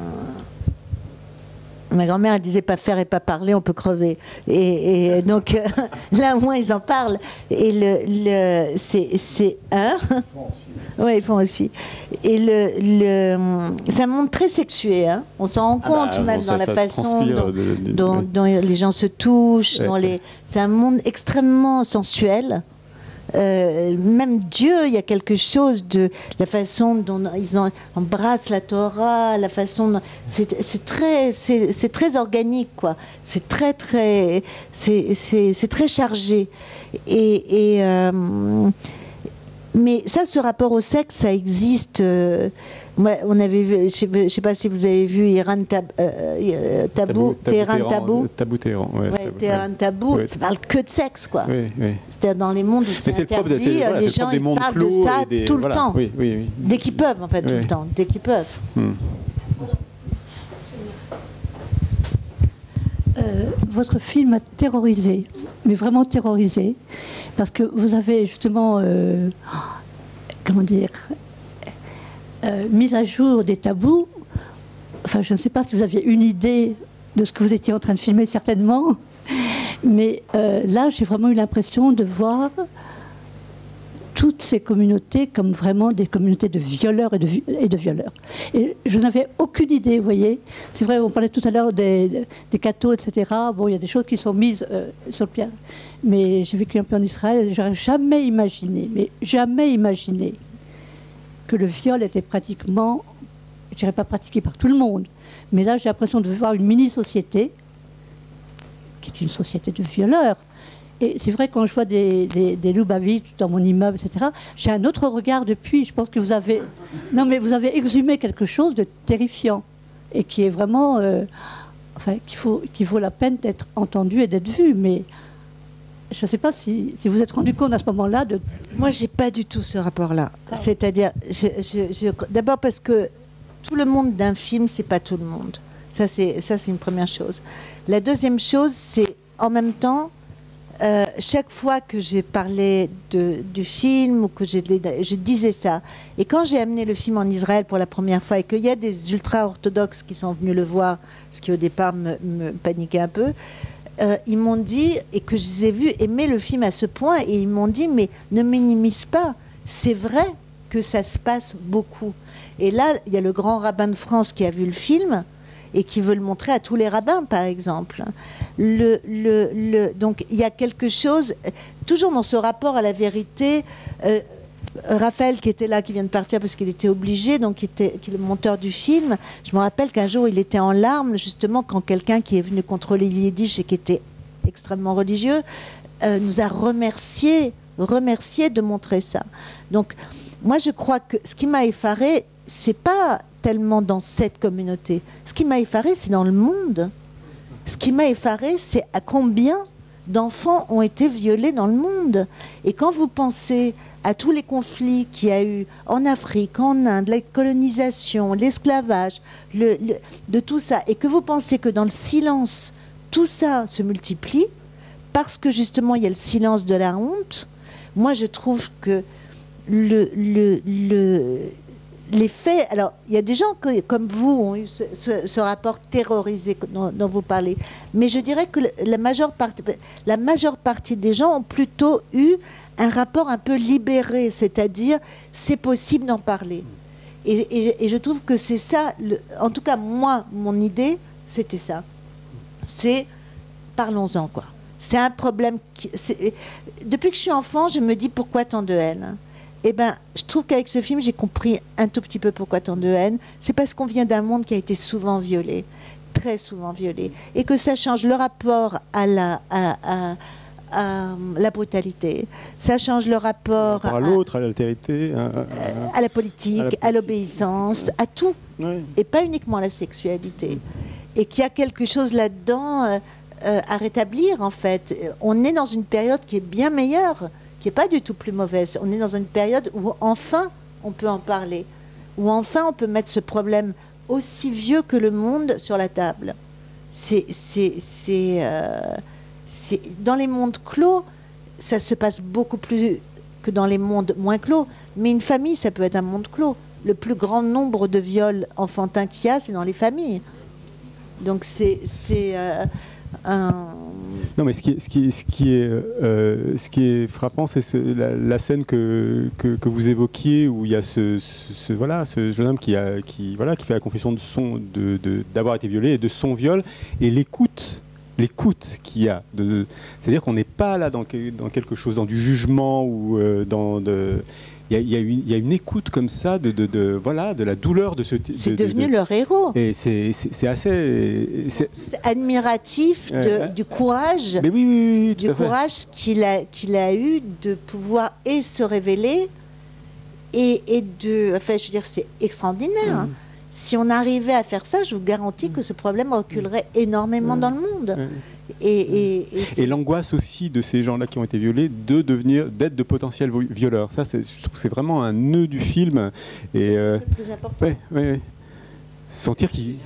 Ma grand-mère, elle disait pas faire et pas parler, on peut crever. Et, et donc euh, là, au moins, ils en parlent. Et le, le c'est, c'est un. Oui, ils font aussi. Et le, le, c'est un monde très sexué. Hein. On s'en rend compte ah bah, même bon, dans ça, la ça façon dont, de, de, dont, dont les gens se touchent. Ouais. Dont les, c'est un monde extrêmement sensuel. euh, même Dieu, il y a quelque chose de la façon dont ils en, embrassent la Torah, la façon dont, c'est, c'est très, c'est, c'est très organique, quoi. C'est très, très, c'est, c'est, c'est très chargé. Et, et euh, mais ça, ce rapport au sexe, ça existe. Euh, Ouais, on avait vu, je ne sais pas si vous avez vu Iran tab, euh, Tabou, Téhéran Tabou. Tabou Téhéran, ouais, ouais, Téhéran Tabou, ouais. Ça parle que de sexe, quoi. Oui, oui. C'est-à-dire dans les mondes où c'est interdit, le c'est, voilà, les gens ils parlent de ça des, tout le voilà, temps. Oui, oui, oui. Dès qu'ils peuvent, en fait, tout oui. le temps. Dès qu'ils peuvent. Hmm. Euh, votre film a terrorisé, mais vraiment terrorisé, parce que vous avez justement, euh, comment dire, Euh, mise à jour des tabous. Enfin, je ne sais pas si vous aviez une idée de ce que vous étiez en train de filmer, certainement, mais euh, là, j'ai vraiment eu l'impression de voir toutes ces communautés comme vraiment des communautés de violeurs et de, et de violeurs. Et je n'avais aucune idée, vous voyez. C'est vrai, on parlait tout à l'heure des, des cathos, et cetera. Bon, il y a des choses qui sont mises euh, sur le pied. Mais j'ai vécu un peu en Israël, j'aurais jamais imaginé, mais jamais imaginé que le viol était pratiquement, je dirais pas pratiqué par tout le monde, mais là j'ai l'impression de voir une mini-société, qui est une société de violeurs. Et c'est vrai, quand je vois des, des, des Lubavitch dans mon immeuble, et cetera, j'ai un autre regard depuis. Je pense que vous avez, non mais vous avez exhumé quelque chose de terrifiant, et qui est vraiment, euh, enfin, qu'il faut, qu'il vaut la peine d'être entendu et d'être vu, mais je ne sais pas si, si vous êtes rendu compte à ce moment-là de... Moi, j'ai pas du tout ce rapport-là. Ah. C'est-à-dire, je, je, je, d'abord parce que tout le monde d'un film, c'est pas tout le monde. Ça, c'est ça, c'est une première chose. La deuxième chose, c'est en même temps, euh, chaque fois que j'ai parlé de, du film ou que j'ai, je disais ça. Et quand j'ai amené le film en Israël pour la première fois et qu'il y a des ultra-orthodoxes qui sont venus le voir, ce qui au départ me, me paniquait un peu. Euh, ils m'ont dit, et que je les ai vus aimer le film à ce point, et ils m'ont dit, mais ne minimise pas, c'est vrai que ça se passe beaucoup. Et là, il y a le grand rabbin de France qui a vu le film, et qui veut le montrer à tous les rabbins, par exemple. Le, le, le, donc, il y a quelque chose, toujours dans ce rapport à la vérité, euh, Raphaël, qui était là, qui vient de partir parce qu'il était obligé, donc qui était qui est le monteur du film, je me rappelle qu'un jour il était en larmes justement quand quelqu'un qui est venu contrôler Yiddish et qui était extrêmement religieux euh, nous a remercié, remercié de montrer ça. Donc moi je crois que ce qui m'a effaré, c'est pas tellement dans cette communauté. Ce qui m'a effaré, c'est dans le monde. Ce qui m'a effaré, c'est à combien d'enfants ont été violés dans le monde. Et quand vous pensez à tous les conflits qu'il y a eu en Afrique, en Inde, la colonisation, l'esclavage, le, le, de tout ça, et que vous pensez que dans le silence, tout ça se multiplie, parce que justement il y a le silence de la honte, moi je trouve que le, le, le, les faits... Alors, il y a des gens que, comme vous ont eu ce, ce, ce rapport terrorisé dont, dont vous parlez, mais je dirais que la majeure partie, la majeure partie des gens ont plutôt eu un rapport un peu libéré, c'est-à-dire c'est possible d'en parler. Et, et, et je trouve que c'est ça, le, en tout cas moi, mon idée, c'était ça. C'est parlons-en, quoi. C'est un problème... Qui, depuis que je suis enfant, je me dis pourquoi tant de haine. Eh bien, je trouve qu'avec ce film, j'ai compris un tout petit peu pourquoi tant de haine. C'est parce qu'on vient d'un monde qui a été souvent violé, très souvent violé, et que ça change le rapport à la... À, à, à la brutalité, ça change le rapport à, à l'autre, à l'altérité, à, à, à la politique, à l'obéissance, à tout, oui. Et pas uniquement à la sexualité. Et qu'il y a quelque chose là-dedans euh, euh, à rétablir, en fait. On est dans une période qui est bien meilleure, qui n'est pas du tout plus mauvaise. On est dans une période où enfin on peut en parler, où enfin on peut mettre ce problème aussi vieux que le monde sur la table. C'est... c'est, c'est euh, C'est, dans les mondes clos, ça se passe beaucoup plus que dans les mondes moins clos. Mais une famille, ça peut être un monde clos. Le plus grand nombre de viols enfantins qu'il y a, c'est dans les familles. Donc c'est, c'est euh, un... Non, mais ce qui est, ce qui est, ce qui est, euh, ce qui est frappant, c'est ce, la, la scène que, que, que vous évoquiez, où il y a ce, ce, ce, voilà, ce jeune homme qui, a, qui, voilà, qui fait la confession de son, de, de, d'avoir été violé et de son viol, et l'écoute l'écoute qu'il y a. De, de, c'est-à-dire qu'on n'est pas là dans, dans quelque chose, dans du jugement ou euh, dans... De, il y, y, y a une écoute comme ça de, de, de, voilà, de la douleur de ce... C'est de, devenu de, de, leur héros. Et c'est, c'est, c'est assez... C'est, c'est admiratif de, euh, du courage, mais oui, oui, oui, du courage qu'il a, qu'il a eu de pouvoir et se révéler et, et de... Enfin, je veux dire, c'est extraordinaire. Mmh. Si on arrivait à faire ça, je vous garantis que ce problème reculerait énormément mmh. dans le monde. Mmh. Et, et, et, et l'angoisse aussi de ces gens-là qui ont été violés de devenir, d'être de potentiels violeurs. Ça, c'est, je trouve que c'est vraiment un nœud du film. Et, euh, le plus important. Ouais, ouais, ouais. Sentir qu'il...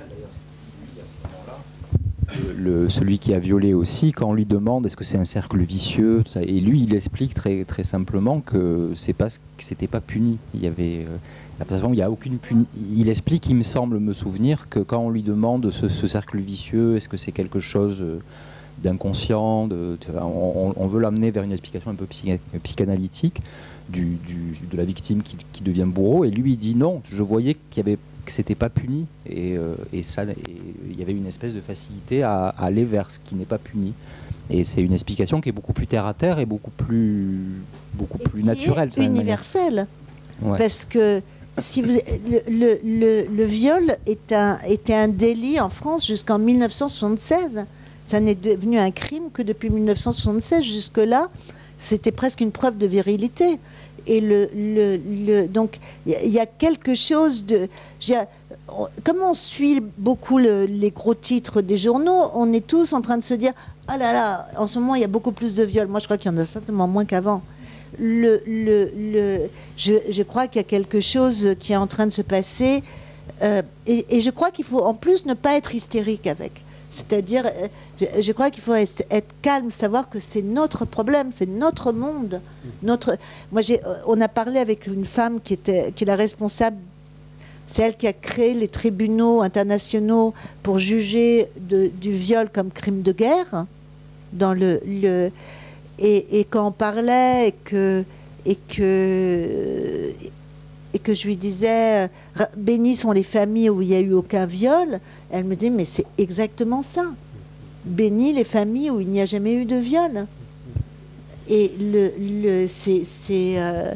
Le, celui qui a violé aussi, quand on lui demande est-ce que c'est un cercle vicieux, tout ça, et lui il explique très, très simplement que c'est pas, que c'était pas puni. Il y avait, euh, il y a aucune puni. Il explique, il me semble me souvenir que quand on lui demande ce, ce cercle vicieux, est-ce que c'est quelque chose d'inconscient, de, on, on veut l'amener vers une explication un peu psy, psychanalytique du, du, de la victime qui, qui devient bourreau, et lui il dit non, je voyais qu'il y avait que c'était pas puni et, euh, et ça il y avait une espèce de facilité à, à aller vers ce qui n'est pas puni, et c'est une explication qui est beaucoup plus terre à terre et beaucoup plus beaucoup plus naturelle, universelle, ouais. Parce que si vous, le, le, le, le viol est un, était un délit en France jusqu'en mille neuf cent soixante-seize. Ça n'est devenu un crime que depuis mille neuf cent soixante-seize. Jusque là c'était presque une preuve de virilité. Et le, le, le, donc, il y, y a quelque chose de... Comme on suit beaucoup le, les gros titres des journaux, on est tous en train de se dire « Ah là là, en ce moment, il y a beaucoup plus de viols. » Moi, je crois qu'il y en a certainement moins qu'avant. Le, le, le, je, je crois qu'il y a quelque chose qui est en train de se passer. Euh, et, et je crois qu'il faut en plus ne pas être hystérique avec. C'est-à-dire, je, je crois qu'il faut être, être calme, savoir que c'est notre problème, c'est notre monde. Notre... Moi, j'ai, on a parlé avec une femme qui, était, qui est la responsable, c'est elle qui a créé les tribunaux internationaux pour juger de, du viol comme crime de guerre. Dans le, le, et, et quand on parlait et que, et que, et que je lui disais « Bénies sont les familles où il n'y a eu aucun viol », elle me dit « Mais c'est exactement ça. Bénies les familles où il n'y a jamais eu de viol. » Et le, le, c'est... c'est euh...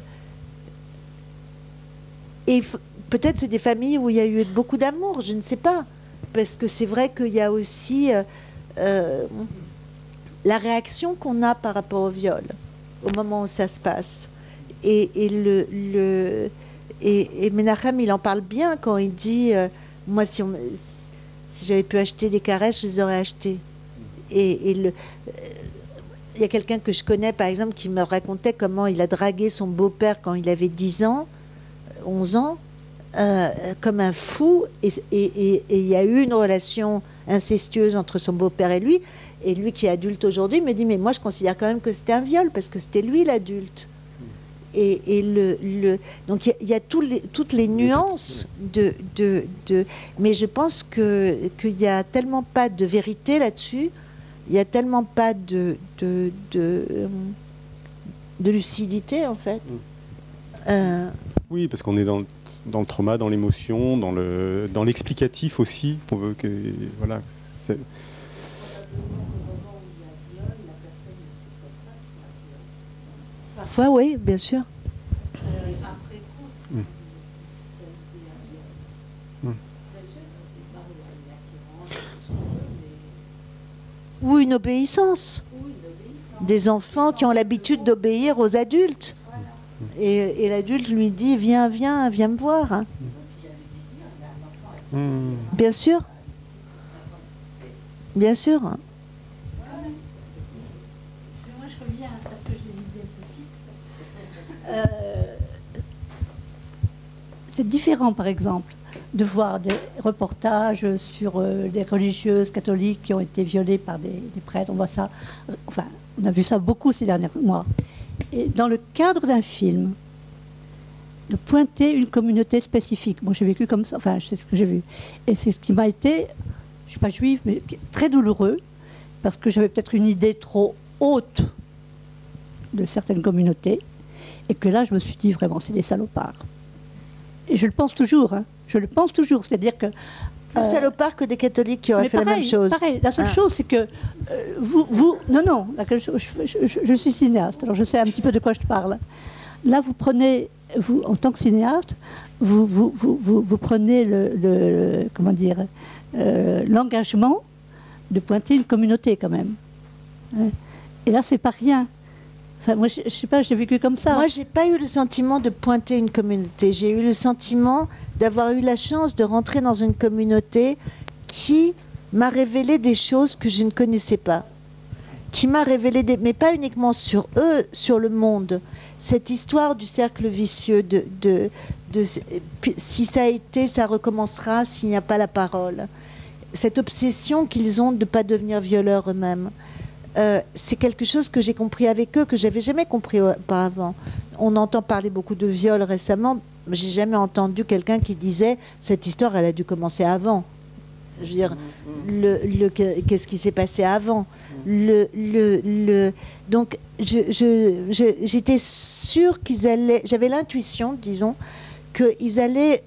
Et peut-être c'est des familles où il y a eu beaucoup d'amour, je ne sais pas. Parce que c'est vrai qu'il y a aussi euh, euh, la réaction qu'on a par rapport au viol, au moment où ça se passe. Et, et le... le Et, et Menachem, il en parle bien quand il dit euh, moi, si, on, si j'avais pu acheter des caresses, je les aurais achetées. Et, et le, euh, il y a quelqu'un que je connais, par exemple, qui me racontait comment il a dragué son beau-père quand il avait dix ans, onze ans, euh, comme un fou. Et, et, et, et il y a eu une relation incestueuse entre son beau-père et lui. Et lui, qui est adulte aujourd'hui, me dit mais moi, je considère quand même que c'était un viol parce que c'était lui l'adulte. Et, et le, le, donc il y, y a tous les, toutes les nuances de, de, de... Mais je pense que qu'il n'y a tellement pas de vérité là-dessus, il n'y a tellement pas de, de, de, de lucidité, en fait. Euh... Oui, parce qu'on est dans, dans le trauma, dans l'émotion, dans, le, dans l'explicatif aussi. On veut que... Voilà, c'est... Parfois, oui, bien sûr. Mmh. Mmh. Ou une obéissance. Des enfants qui ont l'habitude d'obéir aux adultes. Et, et l'adulte lui dit, viens, viens, viens me voir. Hein. Mmh. Bien sûr. Bien sûr. Euh, c'est différent, par exemple, de voir des reportages sur euh, des religieuses catholiques qui ont été violées par des, des prêtres. On voit ça, enfin, on a vu ça beaucoup ces derniers mois. Et dans le cadre d'un film, de pointer une communauté spécifique. Moi, j'ai vécu comme ça, enfin, c'est ce que j'ai vu. Et c'est ce qui m'a été, je ne suis pas juive, mais très douloureux, parce que j'avais peut-être une idée trop haute de certaines communautés. Et que là, je me suis dit, vraiment, c'est des salopards. Et je le pense toujours, hein. Je le pense toujours. C'est-à-dire que Plus Euh, salopard que des catholiques qui auraient Mais fait pareil, la même chose. pareil. La seule Ah. chose, c'est que euh, vous, vous, non, non, la- je, je- je- je suis cinéaste, alors je sais un petit peu de quoi je parle. Là, vous prenez, vous, en tant que cinéaste, vous, vous, vous, vous, vous prenez le, le- comment dire, euh, l'engagement de pointer une communauté quand même. Hein. Et là, c'est pas rien. Enfin, moi, je, je sais pas, j'ai vécu comme ça. Moi, j'ai pas eu le sentiment de pointer une communauté. J'ai eu le sentiment d'avoir eu la chance de rentrer dans une communauté qui m'a révélé des choses que je ne connaissais pas. Qui m'a révélé des... Mais pas uniquement sur eux, sur le monde. Cette histoire du cercle vicieux, de, de, de si ça a été, ça recommencera s'il n'y a pas la parole. Cette obsession qu'ils ont de ne pas devenir violeurs eux-mêmes. Euh, c'est quelque chose que j'ai compris avec eux, que j'avais jamais compris auparavant. On entend parler beaucoup de viol récemment, mais j'ai jamais entendu quelqu'un qui disait cette histoire, elle a dû commencer avant. Je veux dire, le, le, qu'est-ce qui s'est passé avant le, le, le, donc, je, je, je, j'étais sûre qu'ils allaient, j'avais l'intuition, disons, qu'ils allaient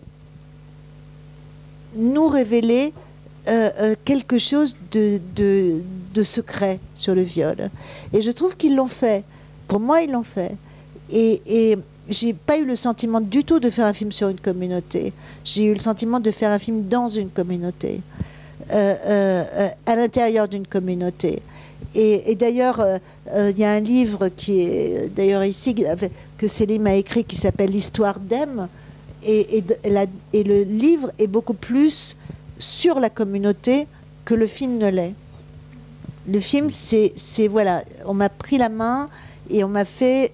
nous révéler euh, euh, quelque chose de, de, de secret sur le viol. Et je trouve qu'ils l'ont fait. Pour moi, ils l'ont fait. Et, et j'ai pas eu le sentiment du tout de faire un film sur une communauté. J'ai eu le sentiment de faire un film dans une communauté, euh, euh, à l'intérieur d'une communauté. Et, et d'ailleurs, il euh, euh, y a un livre qui est d'ailleurs ici que Céline a écrit qui s'appelle l'Histoire d'Em. Et, et, la, et le livre est beaucoup plus sur la communauté que le film ne l'est. Le film, c'est, c'est voilà, on m'a pris la main et on m'a fait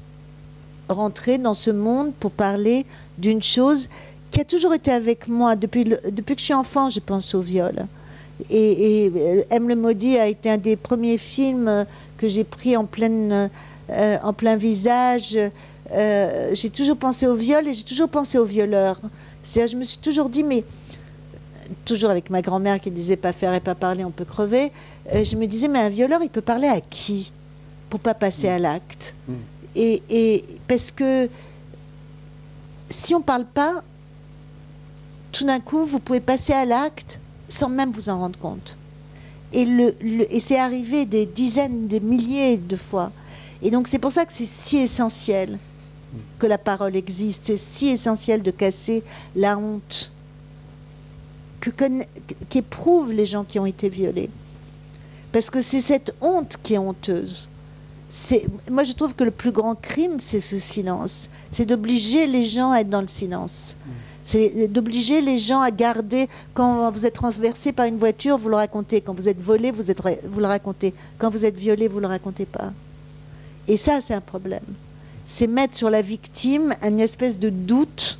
rentrer dans ce monde pour parler d'une chose qui a toujours été avec moi depuis, le, depuis que je suis enfant. Je pense au viol. Et, et Aime le maudit a été un des premiers films que j'ai pris en pleine, euh, en plein visage. Euh, j'ai toujours pensé au viol et j'ai toujours pensé aux violeurs. C'est-à-dire, je me suis toujours dit, mais toujours avec ma grand-mère qui disait pas faire et pas parler, on peut crever. Euh, je me disais, mais un violeur, il peut parler à qui pour pas passer à l'acte? Mmh. Et, et parce que si on parle pas, tout d'un coup, vous pouvez passer à l'acte sans même vous en rendre compte. Et, le, le, et c'est arrivé des dizaines, des milliers de fois. Et donc c'est pour ça que c'est si essentiel que la parole existe. C'est si essentiel de casser la honte que, qu'éprouvent les gens qui ont été violés. Parce que c'est cette honte qui est honteuse. C'est, moi, je trouve que le plus grand crime, c'est ce silence. C'est d'obliger les gens à être dans le silence. C'est d'obliger les gens à garder... Quand vous êtes transversé par une voiture, vous le racontez. Quand vous êtes volé, vous, êtes, vous le racontez. Quand vous êtes violé, vous ne le racontez pas. Et ça, c'est un problème. C'est mettre sur la victime une espèce de doute.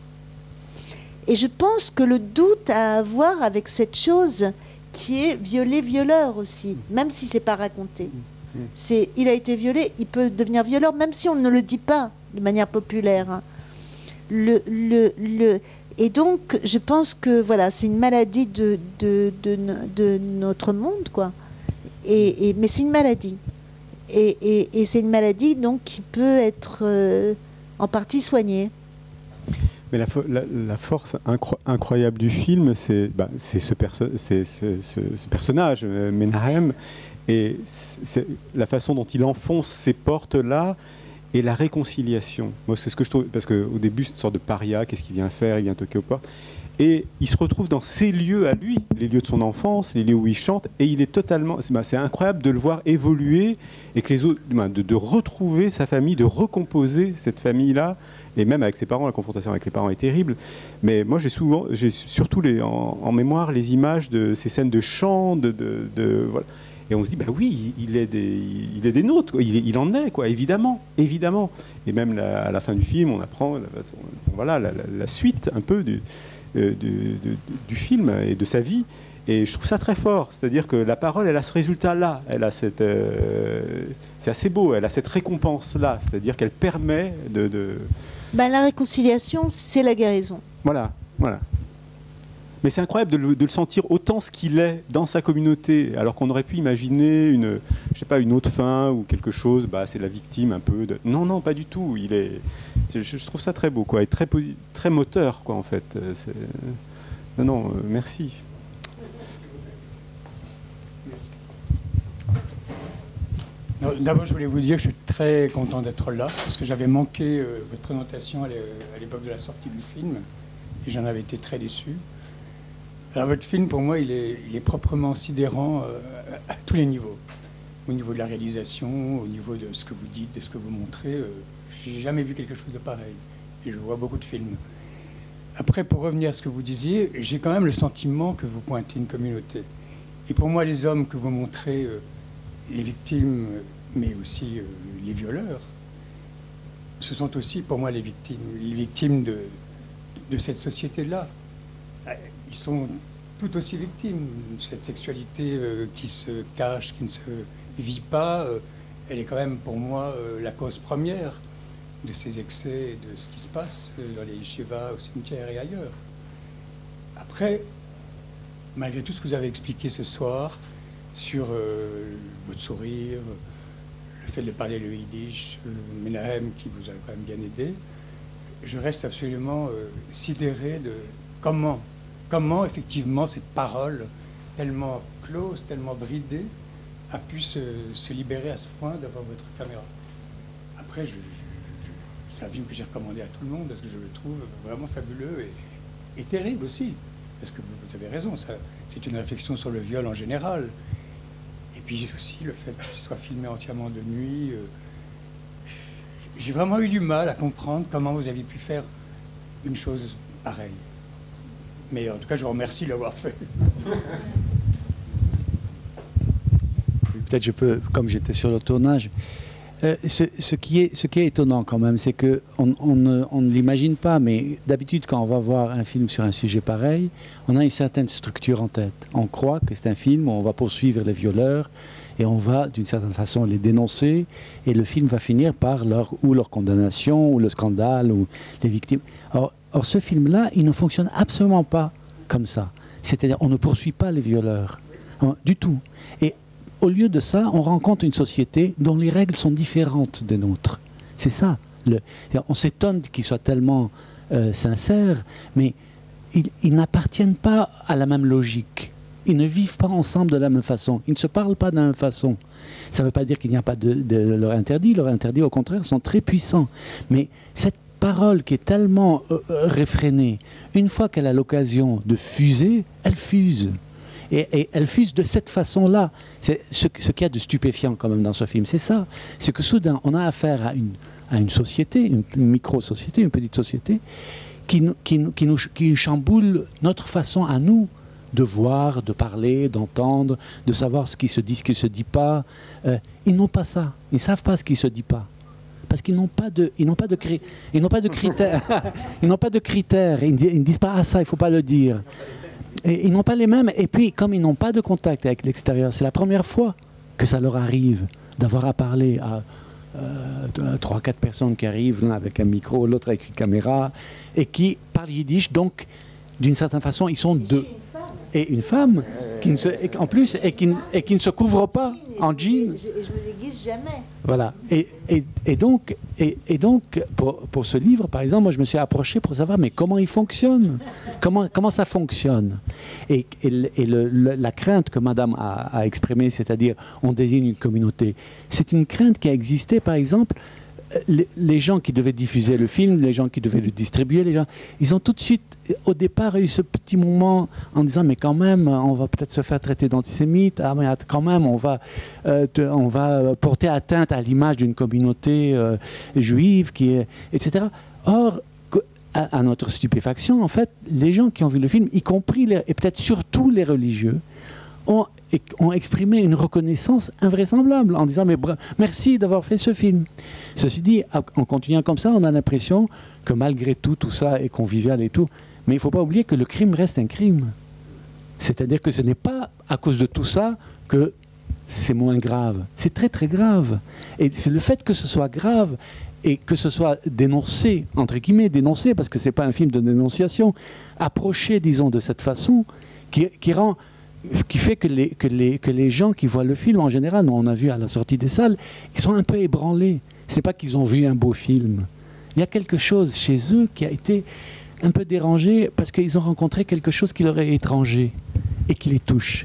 Et je pense que le doute a à voir avec cette chose qui est violé-violeur aussi, même si ce n'est pas raconté. C'est, il a été violé, il peut devenir violeur, même si on ne le dit pas de manière populaire. Hein. Le, le, le, et donc, je pense que voilà, c'est une maladie de, de, de, de notre monde, quoi. Et, et, mais c'est une maladie. Et, et, et c'est une maladie donc, qui peut être euh, en partie soignée. Mais la, la, la force incro incroyable du film, c'est bah, ce, perso ce, ce, ce personnage, euh, Menahem, et la façon dont il enfonce ces portes-là et la réconciliation. Moi, c'est ce que je trouve, parce qu'au début, c'est une sorte de paria, qu'est-ce qu'il vient faire, il vient toquer aux portes. Et il se retrouve dans ses lieux à lui, les lieux de son enfance, les lieux où il chante, et il est totalement... C'est bah, incroyable de le voir évoluer, et que les autres, bah, de, de retrouver sa famille, de recomposer cette famille-là, et même avec ses parents, la confrontation avec les parents est terrible. Mais moi, j'ai souvent, j'ai surtout les, en, en mémoire les images de ces scènes de chant, de... de, de voilà. Et on se dit, bah oui, il est des, il est des nôtres, quoi. Il, est, il en est, quoi, évidemment, évidemment. Et même la, à la fin du film, on apprend la, façon, voilà, la, la, la suite un peu du, euh, du, du, du film et de sa vie. Et je trouve ça très fort. C'est-à-dire que la parole, elle a ce résultat-là. Elle a cette, euh, c'est assez beau. Elle a cette récompense-là. C'est-à-dire qu'elle permet de. de... Ben, la réconciliation, c'est la guérison. Voilà, voilà. Mais c'est incroyable de le, de le sentir autant ce qu'il est dans sa communauté, alors qu'on aurait pu imaginer une, je sais pas, une autre fin ou quelque chose. Bah, c'est la victime un peu. De... Non, non, pas du tout. Il est, je, je trouve ça très beau, quoi, et très, très moteur, quoi, en fait. Non, non, euh, merci. D'abord, je voulais vous dire que je suis très content d'être là, parce que j'avais manqué euh, votre présentation à l'époque de la sortie du film, et j'en avais été très déçu. Alors, votre film, pour moi, il est, il est proprement sidérant euh, à tous les niveaux. Au niveau de la réalisation, au niveau de ce que vous dites, de ce que vous montrez. Euh, j'ai jamais vu quelque chose de pareil. Et je vois beaucoup de films. Après, pour revenir à ce que vous disiez, j'ai quand même le sentiment que vous pointez une communauté. Et pour moi, les hommes que vous montrez, euh, les victimes, mais aussi euh, les violeurs, ce sont aussi pour moi les victimes, les victimes de, de cette société-là. Ils sont tout aussi victimes. Cette sexualité euh, qui se cache, qui ne se vit pas, euh, elle est quand même pour moi euh, la cause première de ces excès, de ce qui se passe euh, dans les yeshivas, au cimetière et ailleurs. Après, malgré tout ce que vous avez expliqué ce soir sur euh, votre sourire, le fait de parler le yiddish, le Menahem qui vous a quand même bien aidé, je reste absolument euh, sidéré de comment, comment effectivement cette parole tellement close, tellement bridée, a pu se, se libérer à ce point devant votre caméra. Après, je, je, je, c'est un film que j'ai recommandé à tout le monde parce que je le trouve vraiment fabuleux et, et terrible aussi. Parce que vous, vous avez raison, ça, c'est une réflexion sur le viol en général. Et puis aussi le fait qu'il soit filmé entièrement de nuit. Euh, j'ai vraiment eu du mal à comprendre comment vous aviez pu faire une chose pareille. Mais en tout cas, je vous remercie de l'avoir fait. Peut-être je peux, comme j'étais sur le tournage, euh, ce, ce, qui est, ce qui est étonnant quand même, c'est qu'on on, on, on ne l'imagine pas, mais d'habitude quand on va voir un film sur un sujet pareil, on a une certaine structure en tête. On croit que c'est un film où on va poursuivre les violeurs et on va d'une certaine façon les dénoncer et le film va finir par leur, ou leur condamnation ou le scandale ou les victimes. Or, or ce film-là, il ne fonctionne absolument pas comme ça. C'est-à-dire on ne poursuit pas les violeurs, hein, du tout. Et au lieu de ça, on rencontre une société dont les règles sont différentes des nôtres. C'est ça. Le, on s'étonne qu'ils soient tellement euh, sincères, mais ils, ils n'appartiennent pas à la même logique. Ils ne vivent pas ensemble de la même façon. Ils ne se parlent pas de la même façon. Ça ne veut pas dire qu'il n'y a pas de, de leur interdit. Leurs interdits, au contraire, sont très puissants. Mais cette parole qui est tellement euh, réfrénée, une fois qu'elle a l'occasion de fuser, elle fuse. Et, et elle fuse de cette façon-là. C'est ce, ce qu'il y a de stupéfiant quand même dans ce film, c'est ça. C'est que soudain, on a affaire à une, à une société, une, une micro-société, une petite société, qui, qui, qui, nous, qui chamboule notre façon à nous de voir, de parler, d'entendre, de savoir ce qui se dit, ce qui ne se dit pas. Euh, ils n'ont pas ça. Ils ne savent pas ce qui ne se dit pas. Parce qu'ils n'ont pas de, ils n'ont pas de, cri, ils n'ont pas de critères. Ils n'ont pas de critères. Ils ne disent pas « Ah, ça, il ne faut pas le dire ». Et ils n'ont pas les mêmes. Et puis, comme ils n'ont pas de contact avec l'extérieur, c'est la première fois que ça leur arrive d'avoir à parler à euh, trois, quatre personnes qui arrivent, l'un avec un micro, l'autre avec une caméra, et qui parlent yiddish. Donc, d'une certaine façon, ils sont deux. Et une femme, qui ne se, et, en plus, et qui, et qui ne se couvre pas en jean. Et je me déguise jamais. Voilà. Et, et, et donc, et, et donc pour, pour ce livre, par exemple, moi, je me suis approché pour savoir, mais comment il fonctionne, comment, comment ça fonctionne. Et, et, et le, le, la crainte que Madame a, a exprimée, c'est-à-dire, on désigne une communauté, c'est une crainte qui a existé, par exemple. Les, les gens qui devaient diffuser le film, les gens qui devaient le distribuer, les gens, ils ont tout de suite, au départ, eu ce petit moment en disant mais quand même, on va peut-être se faire traiter d'antisémite, ah, mais quand même, on va, euh, te, on va porter atteinte à l'image d'une communauté euh, juive, qui est, et cetera. Or, à, à notre stupéfaction, en fait, les gens qui ont vu le film, y compris les, et peut-être surtout les religieux, ont, ont exprimé une reconnaissance invraisemblable en disant mais merci d'avoir fait ce film. Ceci dit, en continuant comme ça, on a l'impression que malgré tout, tout ça est convivial et tout, mais il ne faut pas oublier que le crime reste un crime. C'est-à-dire que ce n'est pas à cause de tout ça que c'est moins grave. C'est très très grave. Et c'est le fait que ce soit grave et que ce soit dénoncé, entre guillemets, dénoncé, parce que ce n'est pas un film de dénonciation, approché, disons, de cette façon, qui, qui rend... qui fait que les, que, les, que les gens qui voient le film, en général, nous on a vu à la sortie des salles, ils sont un peu ébranlés. Ce n'est pas qu'ils ont vu un beau film. Il y a quelque chose chez eux qui a été un peu dérangé parce qu'ils ont rencontré quelque chose qui leur est étranger et qui les touche.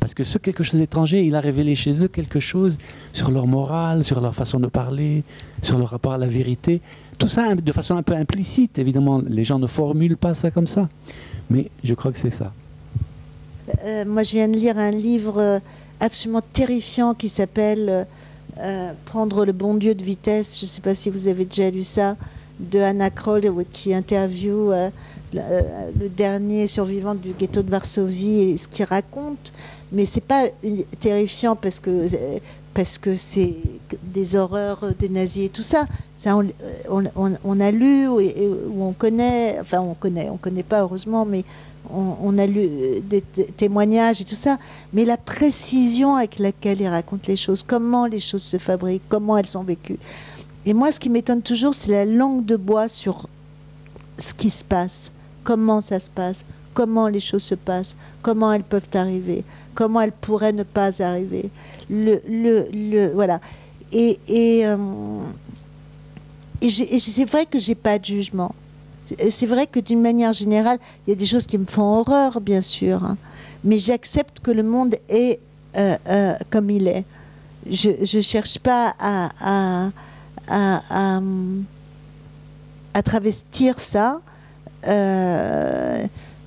parce que ce quelque chose d'étranger, il a révélé chez eux quelque chose sur leur morale, sur leur façon de parler, sur leur rapport à la vérité. Tout ça de façon un peu implicite, évidemment. Les gens ne formulent pas ça comme ça. Mais je crois que c'est ça. Euh, moi, je viens de lire un livre absolument terrifiant qui s'appelle euh, Prendre le bon Dieu de vitesse. Je ne sais pas si vous avez déjà lu ça, de Anna Kroll, qui interviewe euh, le, le dernier survivant du ghetto de Varsovie et ce qu'il raconte. Mais c'est pas terrifiant parce que parce que c'est des horreurs des nazis et tout ça. Ça, on, on, on, on a lu ou, ou on connaît, enfin on connaît, on connaît pas heureusement, mais on, on a lu des témoignages et tout ça. Mais la précision avec laquelle ils racontent les choses, comment les choses se fabriquent, comment elles sont vécues. Et moi, ce qui m'étonne toujours, c'est la langue de bois sur ce qui se passe, comment ça se passe, comment les choses se passent, comment elles peuvent arriver, comment elles pourraient ne pas arriver. Le, le, le, voilà. Et, et, euh, et, et c'est vrai que j'ai pas de jugement. C'est vrai que d'une manière générale, il y a des choses qui me font horreur, bien sûr, hein, mais j'accepte que le monde est euh, euh, comme il est. Je ne cherche pas à, à, à, à, à travestir ça. Euh,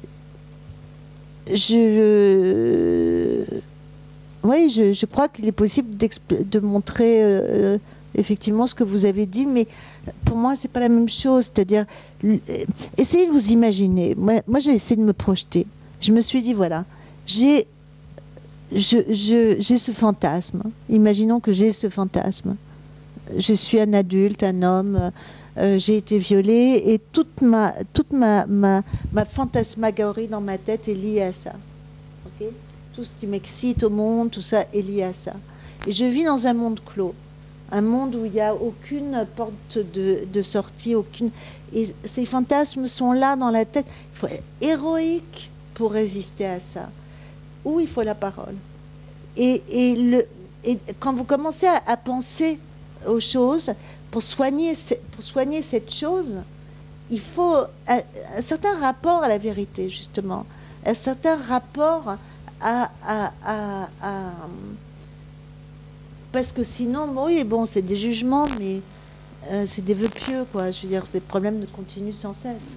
je, oui, je, je crois qu'il est possible de montrer euh, effectivement ce que vous avez dit, mais pour moi, c'est pas la même chose. C'est-à-dire, essayez de vous imaginer. Moi, moi j'ai essayé de me projeter. Je me suis dit, voilà, j'ai je, je, j'ai ce fantasme. Imaginons que j'ai ce fantasme. Je suis un adulte, un homme, euh, j'ai été violée et toute ma, toute ma, ma, ma fantasmagorie dans ma tête est liée à ça. Okay ? Tout ce qui m'excite au monde, tout ça est lié à ça. Et je vis dans un monde clos. Un monde où il n'y a aucune porte de, de sortie, aucune... Et ces fantasmes sont là dans la tête. Il faut être héroïque pour résister à ça. Ou il faut la parole. Et, et, le, et quand vous commencez à, à penser aux choses, pour soigner, pour soigner cette chose, il faut un, un certain rapport à la vérité, justement. Un certain rapport à... à, à, à parce que sinon, oui, bon, c'est des jugements, mais euh, c'est des vœux pieux, quoi. Je veux dire, les problèmes continuent sans cesse.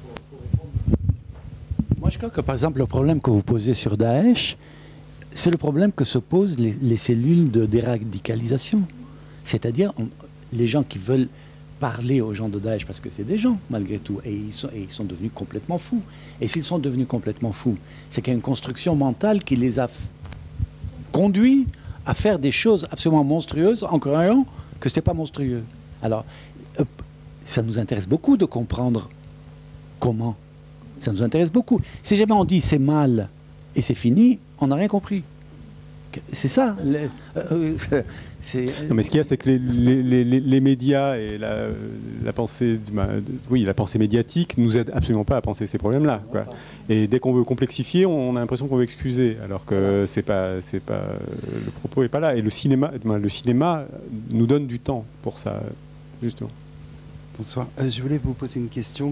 Moi, je crois que, par exemple, le problème que vous posez sur Daesh, c'est le problème que se posent les, les cellules de déradicalisation. C'est-à-dire, on, les gens qui veulent parler aux gens de Daesh, parce que c'est des gens, malgré tout, et ils sont, et ils sont devenus complètement fous. Et s'ils sont devenus complètement fous, c'est qu'il y a une construction mentale qui les a conduits à faire des choses absolument monstrueuses en croyant que ce n'était pas monstrueux. Alors, euh, ça nous intéresse beaucoup de comprendre comment. Ça nous intéresse beaucoup. Si jamais on dit c'est mal et c'est fini, on n'a rien compris. C'est ça. Le, euh, c'est, non, mais ce qu'il y a, c'est que les, les, les, les médias et la, la pensée, oui, la pensée médiatique nous aident absolument pas à penser ces problèmes-là, quoi. Et dès qu'on veut complexifier, on a l'impression qu'on veut excuser, alors que c'est pas, c'est pas, le propos est pas là. Et le cinéma, le cinéma nous donne du temps pour ça, justement. Bonsoir. Euh, je voulais vous poser une question.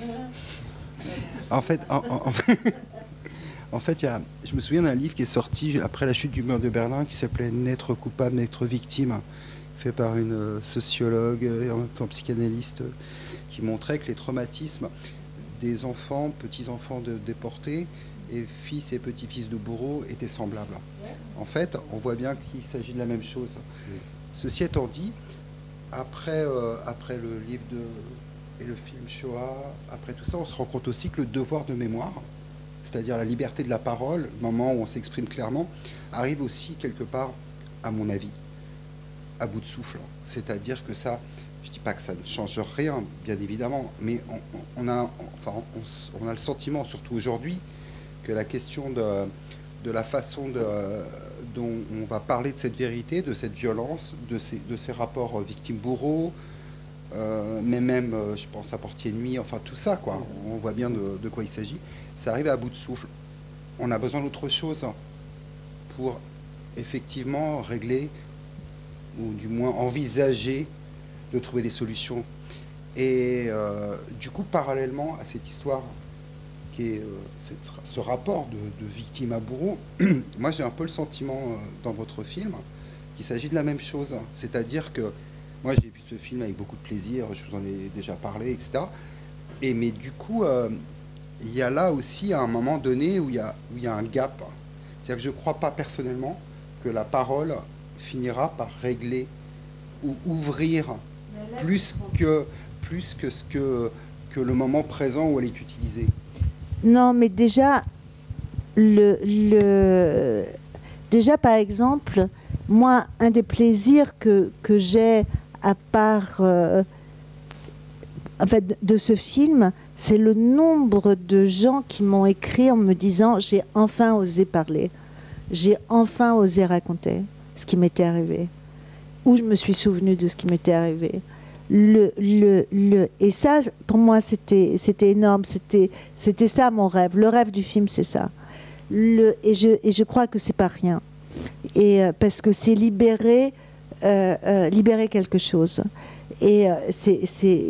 En fait, en, en, en fait. En fait, il y a, je me souviens d'un livre qui est sorti après la chute du mur de Berlin qui s'appelait « N'être coupable, n'être victime », fait par une sociologue et en même temps psychanalyste, qui montrait que les traumatismes des enfants, petits-enfants de déportés et fils et petits-fils de bourreaux étaient semblables. En fait, on voit bien qu'il s'agit de la même chose. Ceci étant dit, après, euh, après le livre de, et le film Shoah, après tout ça, on se rend compte aussi que le devoir de mémoire, c'est-à-dire la liberté de la parole, le moment où on s'exprime clairement, arrive aussi quelque part, à mon avis, à bout de souffle. C'est-à-dire que ça, je ne dis pas que ça ne change rien, bien évidemment, mais on, on, a, enfin, on, on a le sentiment, surtout aujourd'hui, que la question de, de la façon de, dont on va parler de cette vérité, de cette violence, de ces, de ces rapports victimes-bourreaux, euh, mais même, je pense, à portier-ennemi, enfin tout ça, quoi. On voit bien de, de quoi il s'agit. Ça arrive à bout de souffle. On a besoin d'autre chose pour effectivement régler, ou du moins envisager de trouver des solutions. Et euh, du coup, parallèlement à cette histoire qui qui est euh, cette, ce rapport de, de victime à bourreau, moi j'ai un peu le sentiment euh, dans votre film qu'il s'agit de la même chose. C'est-à-dire que moi j'ai vu ce film avec beaucoup de plaisir, je vous en ai déjà parlé, et cetera. Et, mais du coup, euh, il y a là aussi un moment donné où il y a, où il y a un gap. C'est-à-dire que je ne crois pas personnellement que la parole finira par régler ou ouvrir plus que, plus que ce que, que le moment présent où elle est utilisée. Non, mais déjà, le, le, déjà par exemple, moi, un des plaisirs que, que j'ai à part euh, en fait, de, de ce film, c'est le nombre de gens qui m'ont écrit en me disant « j'ai enfin osé parler, j'ai enfin osé raconter ce qui m'était arrivé, ou je me suis souvenu de ce qui m'était arrivé ». Le, le, le, et ça, pour moi, c'était c'était énorme. C'était c'était ça mon rêve. Le rêve du film, c'est ça. Le, et, je, et je crois que c'est pas rien. Et, euh, parce que c'est libérer, euh, euh, libérer quelque chose. Et, euh, c'est, c'est,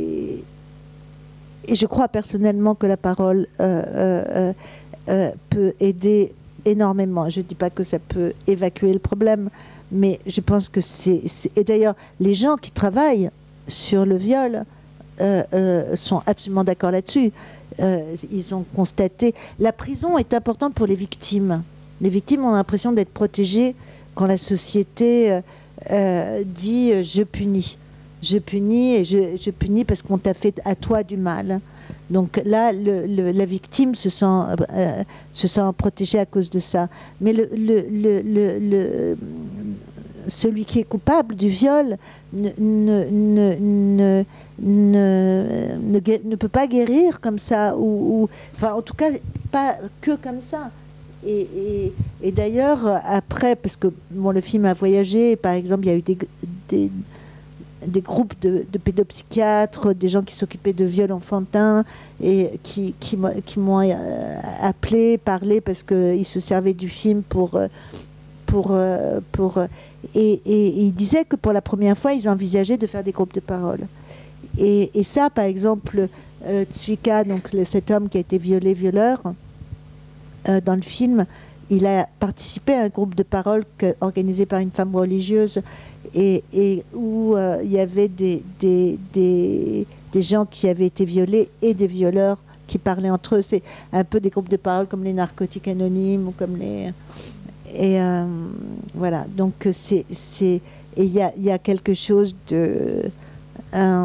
et je crois personnellement que la parole euh, euh, euh, peut aider énormément. Je ne dis pas que ça peut évacuer le problème, mais je pense que c'est... c'est... Et d'ailleurs, les gens qui travaillent sur le viol euh, euh, sont absolument d'accord là-dessus. Euh, ils ont constaté... La prison est importante pour les victimes. Les victimes ont l'impression d'être protégées quand la société euh, euh, dit euh, « je punis ». Je punis et je, je punis parce qu'on t'a fait à toi du mal. Donc là, le, le, la victime se sent, euh, se sent protégée à cause de ça. Mais le, le, le, le, le, celui qui est coupable du viol ne, ne, ne, ne, ne, ne, ne peut pas guérir comme ça. Ou, ou, enfin, en tout cas, pas que comme ça. Et, et, et d'ailleurs, après, parce que bon, le film a voyagé, par exemple, il y a eu des... des des groupes de, de pédopsychiatres, des gens qui s'occupaient de viols enfantins et qui, qui, qui m'ont appelé, parlé parce qu'ils se servaient du film pour... pour, pour et, et, et ils disaient que pour la première fois, ils envisageaient de faire des groupes de parole. Et, et ça, par exemple, euh, Tsvika, donc cet homme qui a été violé, violeur, euh, dans le film, il a participé à un groupe de parole que, organisé par une femme religieuse et, et où euh, il y avait des, des, des, des gens qui avaient été violés et des violeurs qui parlaient entre eux. C'est un peu des groupes de parole comme les narcotiques anonymes ou comme les... Et euh, voilà, donc c'est... c'est et il y a, y a quelque chose de... Euh,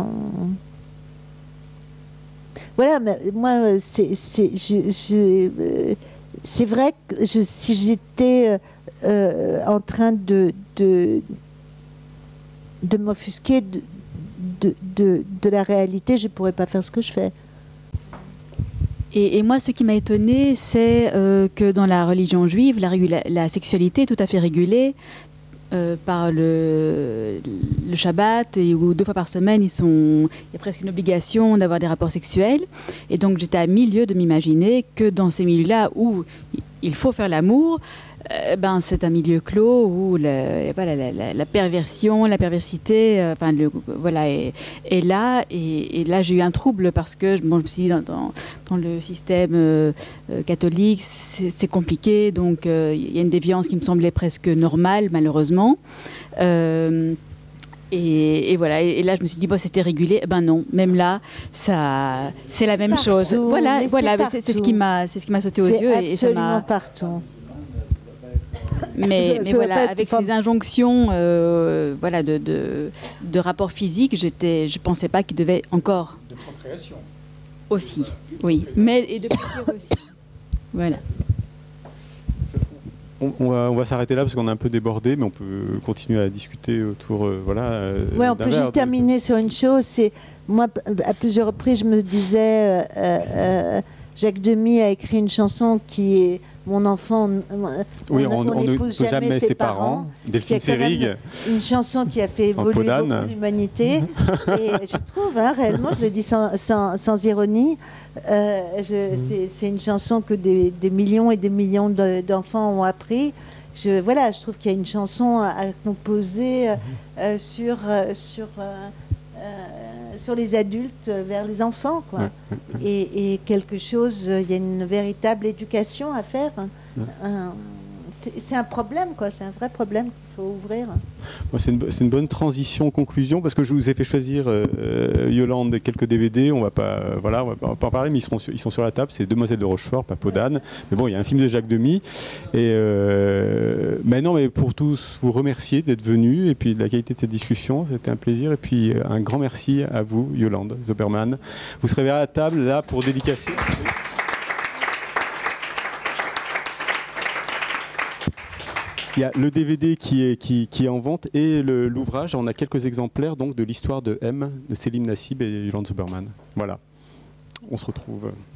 voilà, mais moi, c'est... c'est je, je, euh, c'est vrai que je, si j'étais euh, en train de, de, de m'offusquer de, de, de, de la réalité, je ne pourrais pas faire ce que je fais. Et, et moi, ce qui m'a étonnée, c'est euh, que dans la religion juive, la, la sexualité est tout à fait régulée euh, par le, le Shabbat, et où deux fois par semaine, ils sont, il y a presque une obligation d'avoir des rapports sexuels. Et donc, j'étais à mille lieues de m'imaginer que dans ces milieux-là où il faut faire l'amour, euh, ben, c'est un milieu clos où le, voilà, la, la, la perversion, la perversité, euh, enfin, le, voilà, est, est là. Et, et là, j'ai eu un trouble parce que bon, je me suis dit, dans, dans, dans le système euh, catholique, c'est compliqué. Donc, euh, il y a une déviance qui me semblait presque normale, malheureusement. Euh, Et, et voilà, et, et là je me suis dit bon, c'était régulé. Ben non, même là, ça, c'est la même partout, chose. Voilà, mais voilà, c'est c'est ce qui m'a, c'est ce qui m'a sauté aux yeux. C'est absolument et ça partout. Mais, ça, mais ça voilà, avec pas... ces injonctions, euh, voilà, de, de, de rapports physiques, j'étais, je pensais pas qu'il devait encore. De procréation. Aussi, oui, mais et de plaisir aussi. Voilà. On, on va, on va s'arrêter là parce qu'on a un peu débordé, mais on peut continuer à discuter autour. Euh, voilà, euh, ouais, on peut juste terminer sur une chose. C'est moi, à plusieurs reprises, je me disais, euh, euh, Jacques Demy a écrit une chanson qui est mon enfant. Oui, on, on, on ne peut jamais, jamais ses parents. parents. Delphine Seyrig. Une chanson qui a fait évoluer beaucoup l'humanité. Et je trouve, hein, réellement, je le dis sans, sans, sans ironie. Euh, mmh. C'est une chanson que des, des millions et des millions d'enfants ont appris. Je, voilà, je trouve qu'il y a une chanson à, à composer euh, mmh. sur, euh, sur, euh, sur les adultes vers les enfants, quoi. Ouais, ouais, ouais. Et, et quelque chose, il y a une véritable éducation à faire. Ouais. Un- c'est- c'est un problème, quoi. C'est un vrai problème qu'il faut ouvrir. Bon, c'est une, c'est une bonne transition, conclusion, parce que je vous ai fait choisir, euh, Yolande, quelques D V D. On va pas, euh, voilà, on va pas, pas en parler, mais ils, seront sur, ils sont sur la table. C'est Demoiselle de Rochefort, pas Peau d'âne. Mais bon, il y a un film de Jacques Demy. Et euh, mais non, mais pour tous vous remercier d'être venus et puis de la qualité de cette discussion, c'était un plaisir. Et puis euh, un grand merci à vous, Yolande Zoberman. Vous serez à la table là pour dédicacer. Il y a le D V D qui est, qui, qui est en vente et le- l'ouvrage. On a quelques exemplaires donc de l'histoire de M de Céline Nassib et Yolande Zoberman. Voilà. On se retrouve.